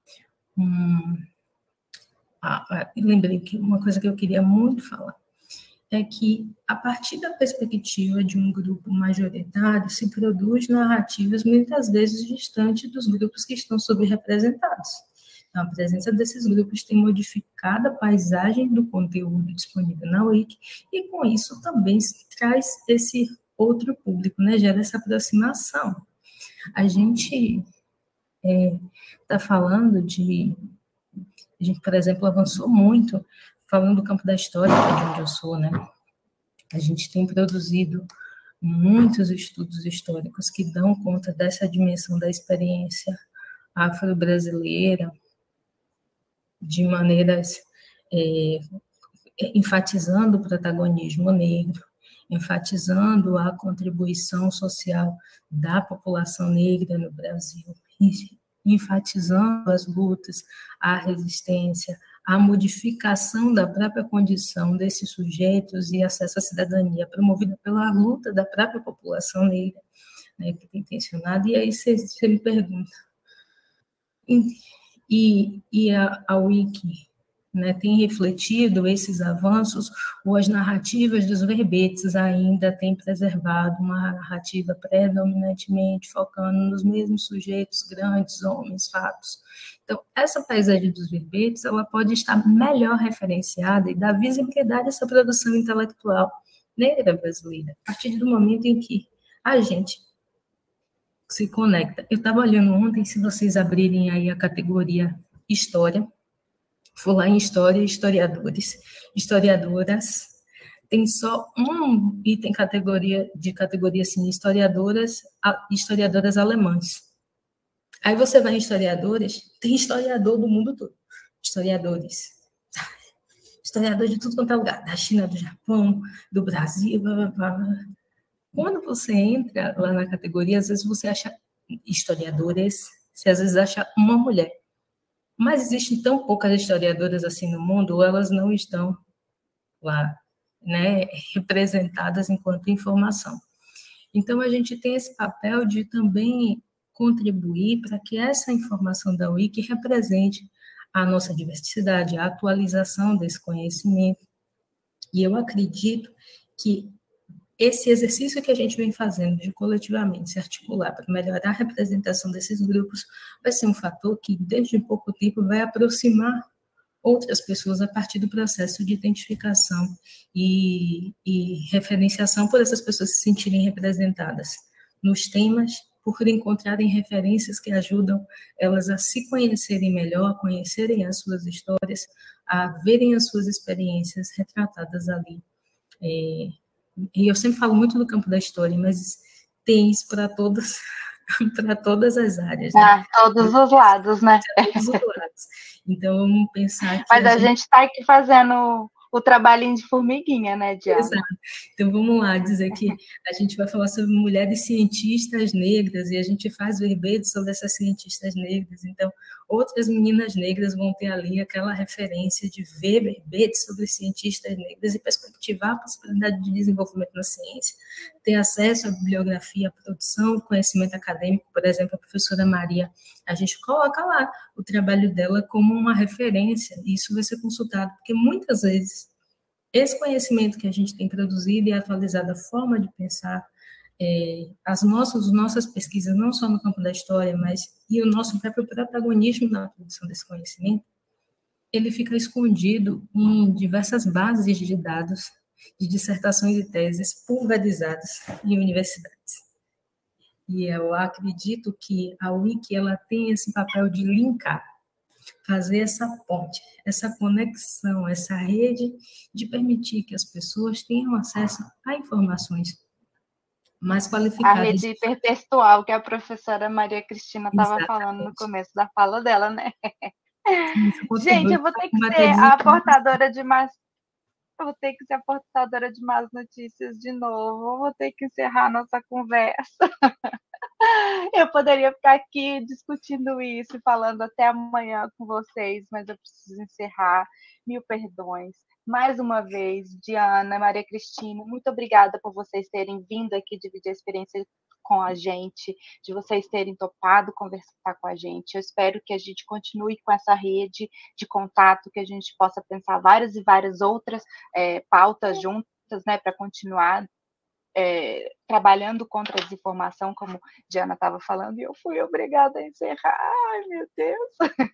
lembrei que uma coisa que eu queria muito falar é que, a partir da perspectiva de um grupo majoritário, se produz narrativas muitas vezes distantes dos grupos que estão subrepresentados. Então, a presença desses grupos tem modificado a paisagem do conteúdo disponível na Wiki, e com isso também traz esse outro público, né? Gera essa aproximação. A gente está falando de... A gente, por exemplo, avançou muito falando do campo da história, que é de onde eu sou, né? A gente tem produzido muitos estudos históricos que dão conta dessa dimensão da experiência afro-brasileira de maneiras enfatizando o protagonismo negro, enfatizando a contribuição social da população negra no Brasil, enfatizando as lutas, a resistência, a modificação da própria condição desses sujeitos e acesso à cidadania promovida pela luta da própria população negra, né, que tem tensionado. E aí você me pergunta, E a Wiki, né, tem refletido esses avanços, ou as narrativas dos verbetes ainda têm preservado uma narrativa predominantemente focando nos mesmos sujeitos, grandes homens, fatos. Então, essa paisagem dos verbetes, ela pode estar melhor referenciada e dar visibilidade a essa produção intelectual negra brasileira, a partir do momento em que a gente se conecta. Eu estava olhando ontem, se vocês abrirem aí a categoria História, for lá em História, historiadores, historiadoras, tem só um item categoria assim, historiadoras alemãs. Aí você vai em historiadores, tem historiador do mundo todo, historiadores de tudo quanto é lugar, da China, do Japão, do Brasil, blá, blá, blá. Quando você entra lá na categoria, às vezes você acha historiadores, você às vezes acha uma mulher. Mas existem tão poucas historiadoras assim no mundo, ou elas não estão lá, né, representadas enquanto informação. Então, a gente tem esse papel de também contribuir para que essa informação da Wiki represente a nossa diversidade, a atualização desse conhecimento. E eu acredito que esse exercício que a gente vem fazendo de coletivamente se articular para melhorar a representação desses grupos vai ser um fator que, desde pouco tempo, vai aproximar outras pessoas a partir do processo de identificação e referenciação por essas pessoas se sentirem representadas nos temas, por encontrarem referências que ajudam elas a se conhecerem melhor, a conhecerem as suas histórias, a verem as suas experiências retratadas ali. E eu sempre falo muito do campo da história, mas tem isso para todas as áreas. Né? Todos os lados, né? Todos os lados. Então, vamos pensar que... Mas a gente está aqui fazendo o trabalhinho de formiguinha, né, Diana? Exato. Então, vamos lá, dizer que a gente vai falar sobre mulheres cientistas negras, e a gente faz verbetes sobre essas cientistas negras. Então, outras meninas negras vão ter ali aquela referência de ver verbetes sobre cientistas negras e perspectivar a possibilidade de desenvolvimento na ciência, ter acesso à bibliografia, à produção, conhecimento acadêmico. Por exemplo, a professora Maria, a gente coloca lá o trabalho dela como uma referência, e isso vai ser consultado, porque muitas vezes esse conhecimento que a gente tem produzido e atualizado a forma de pensar, as nossas pesquisas, não só no campo da história, mas e o nosso próprio protagonismo na produção desse conhecimento, ele fica escondido em diversas bases de dados, de dissertações e teses pulverizadas em universidades. E eu acredito que a Wiki ela tem esse papel de linkar, fazer essa ponte, essa conexão, essa rede de permitir que as pessoas tenham acesso a informações mais qualificadas. A rede hipertextual que a professora Maria Cristina estava falando no começo da fala dela, né? Gente, eu vou ter que ser a portadora de mais... Eu vou ter que ser a portadora de más notícias de novo. Eu vou ter que encerrar nossa conversa. Eu poderia ficar aqui discutindo isso e falando até amanhã com vocês, mas eu preciso encerrar. Mil perdões. Mais uma vez, Diana, Maria Cristina, muito obrigada por vocês terem vindo aqui dividir a experiência com a gente, de vocês terem topado conversar com a gente. Eu espero que a gente continue com essa rede de contato, que a gente possa pensar várias e várias outras pautas juntas, né, para continuar trabalhando contra a desinformação, como Diana estava falando, e eu fui obrigada a encerrar. Ai, meu Deus!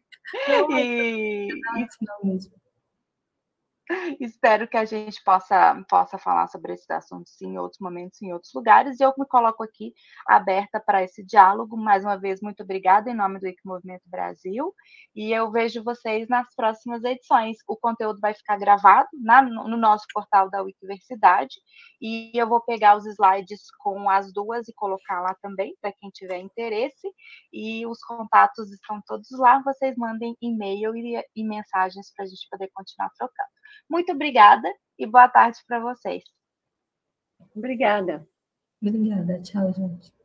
Espero que a gente possa falar sobre esses assuntos em outros momentos, em outros lugares, e eu me coloco aqui aberta para esse diálogo. Mais uma vez, muito obrigada em nome do Wiki Movimento Brasil, e eu vejo vocês nas próximas edições. O conteúdo vai ficar gravado no nosso portal da Wikiversidade, e eu vou pegar os slides com as duas e colocar lá também, para quem tiver interesse, e os contatos estão todos lá, vocês mandem e-mail e mensagens para a gente poder continuar trocando. Muito obrigada e boa tarde para vocês. Obrigada. Obrigada. Tchau, gente.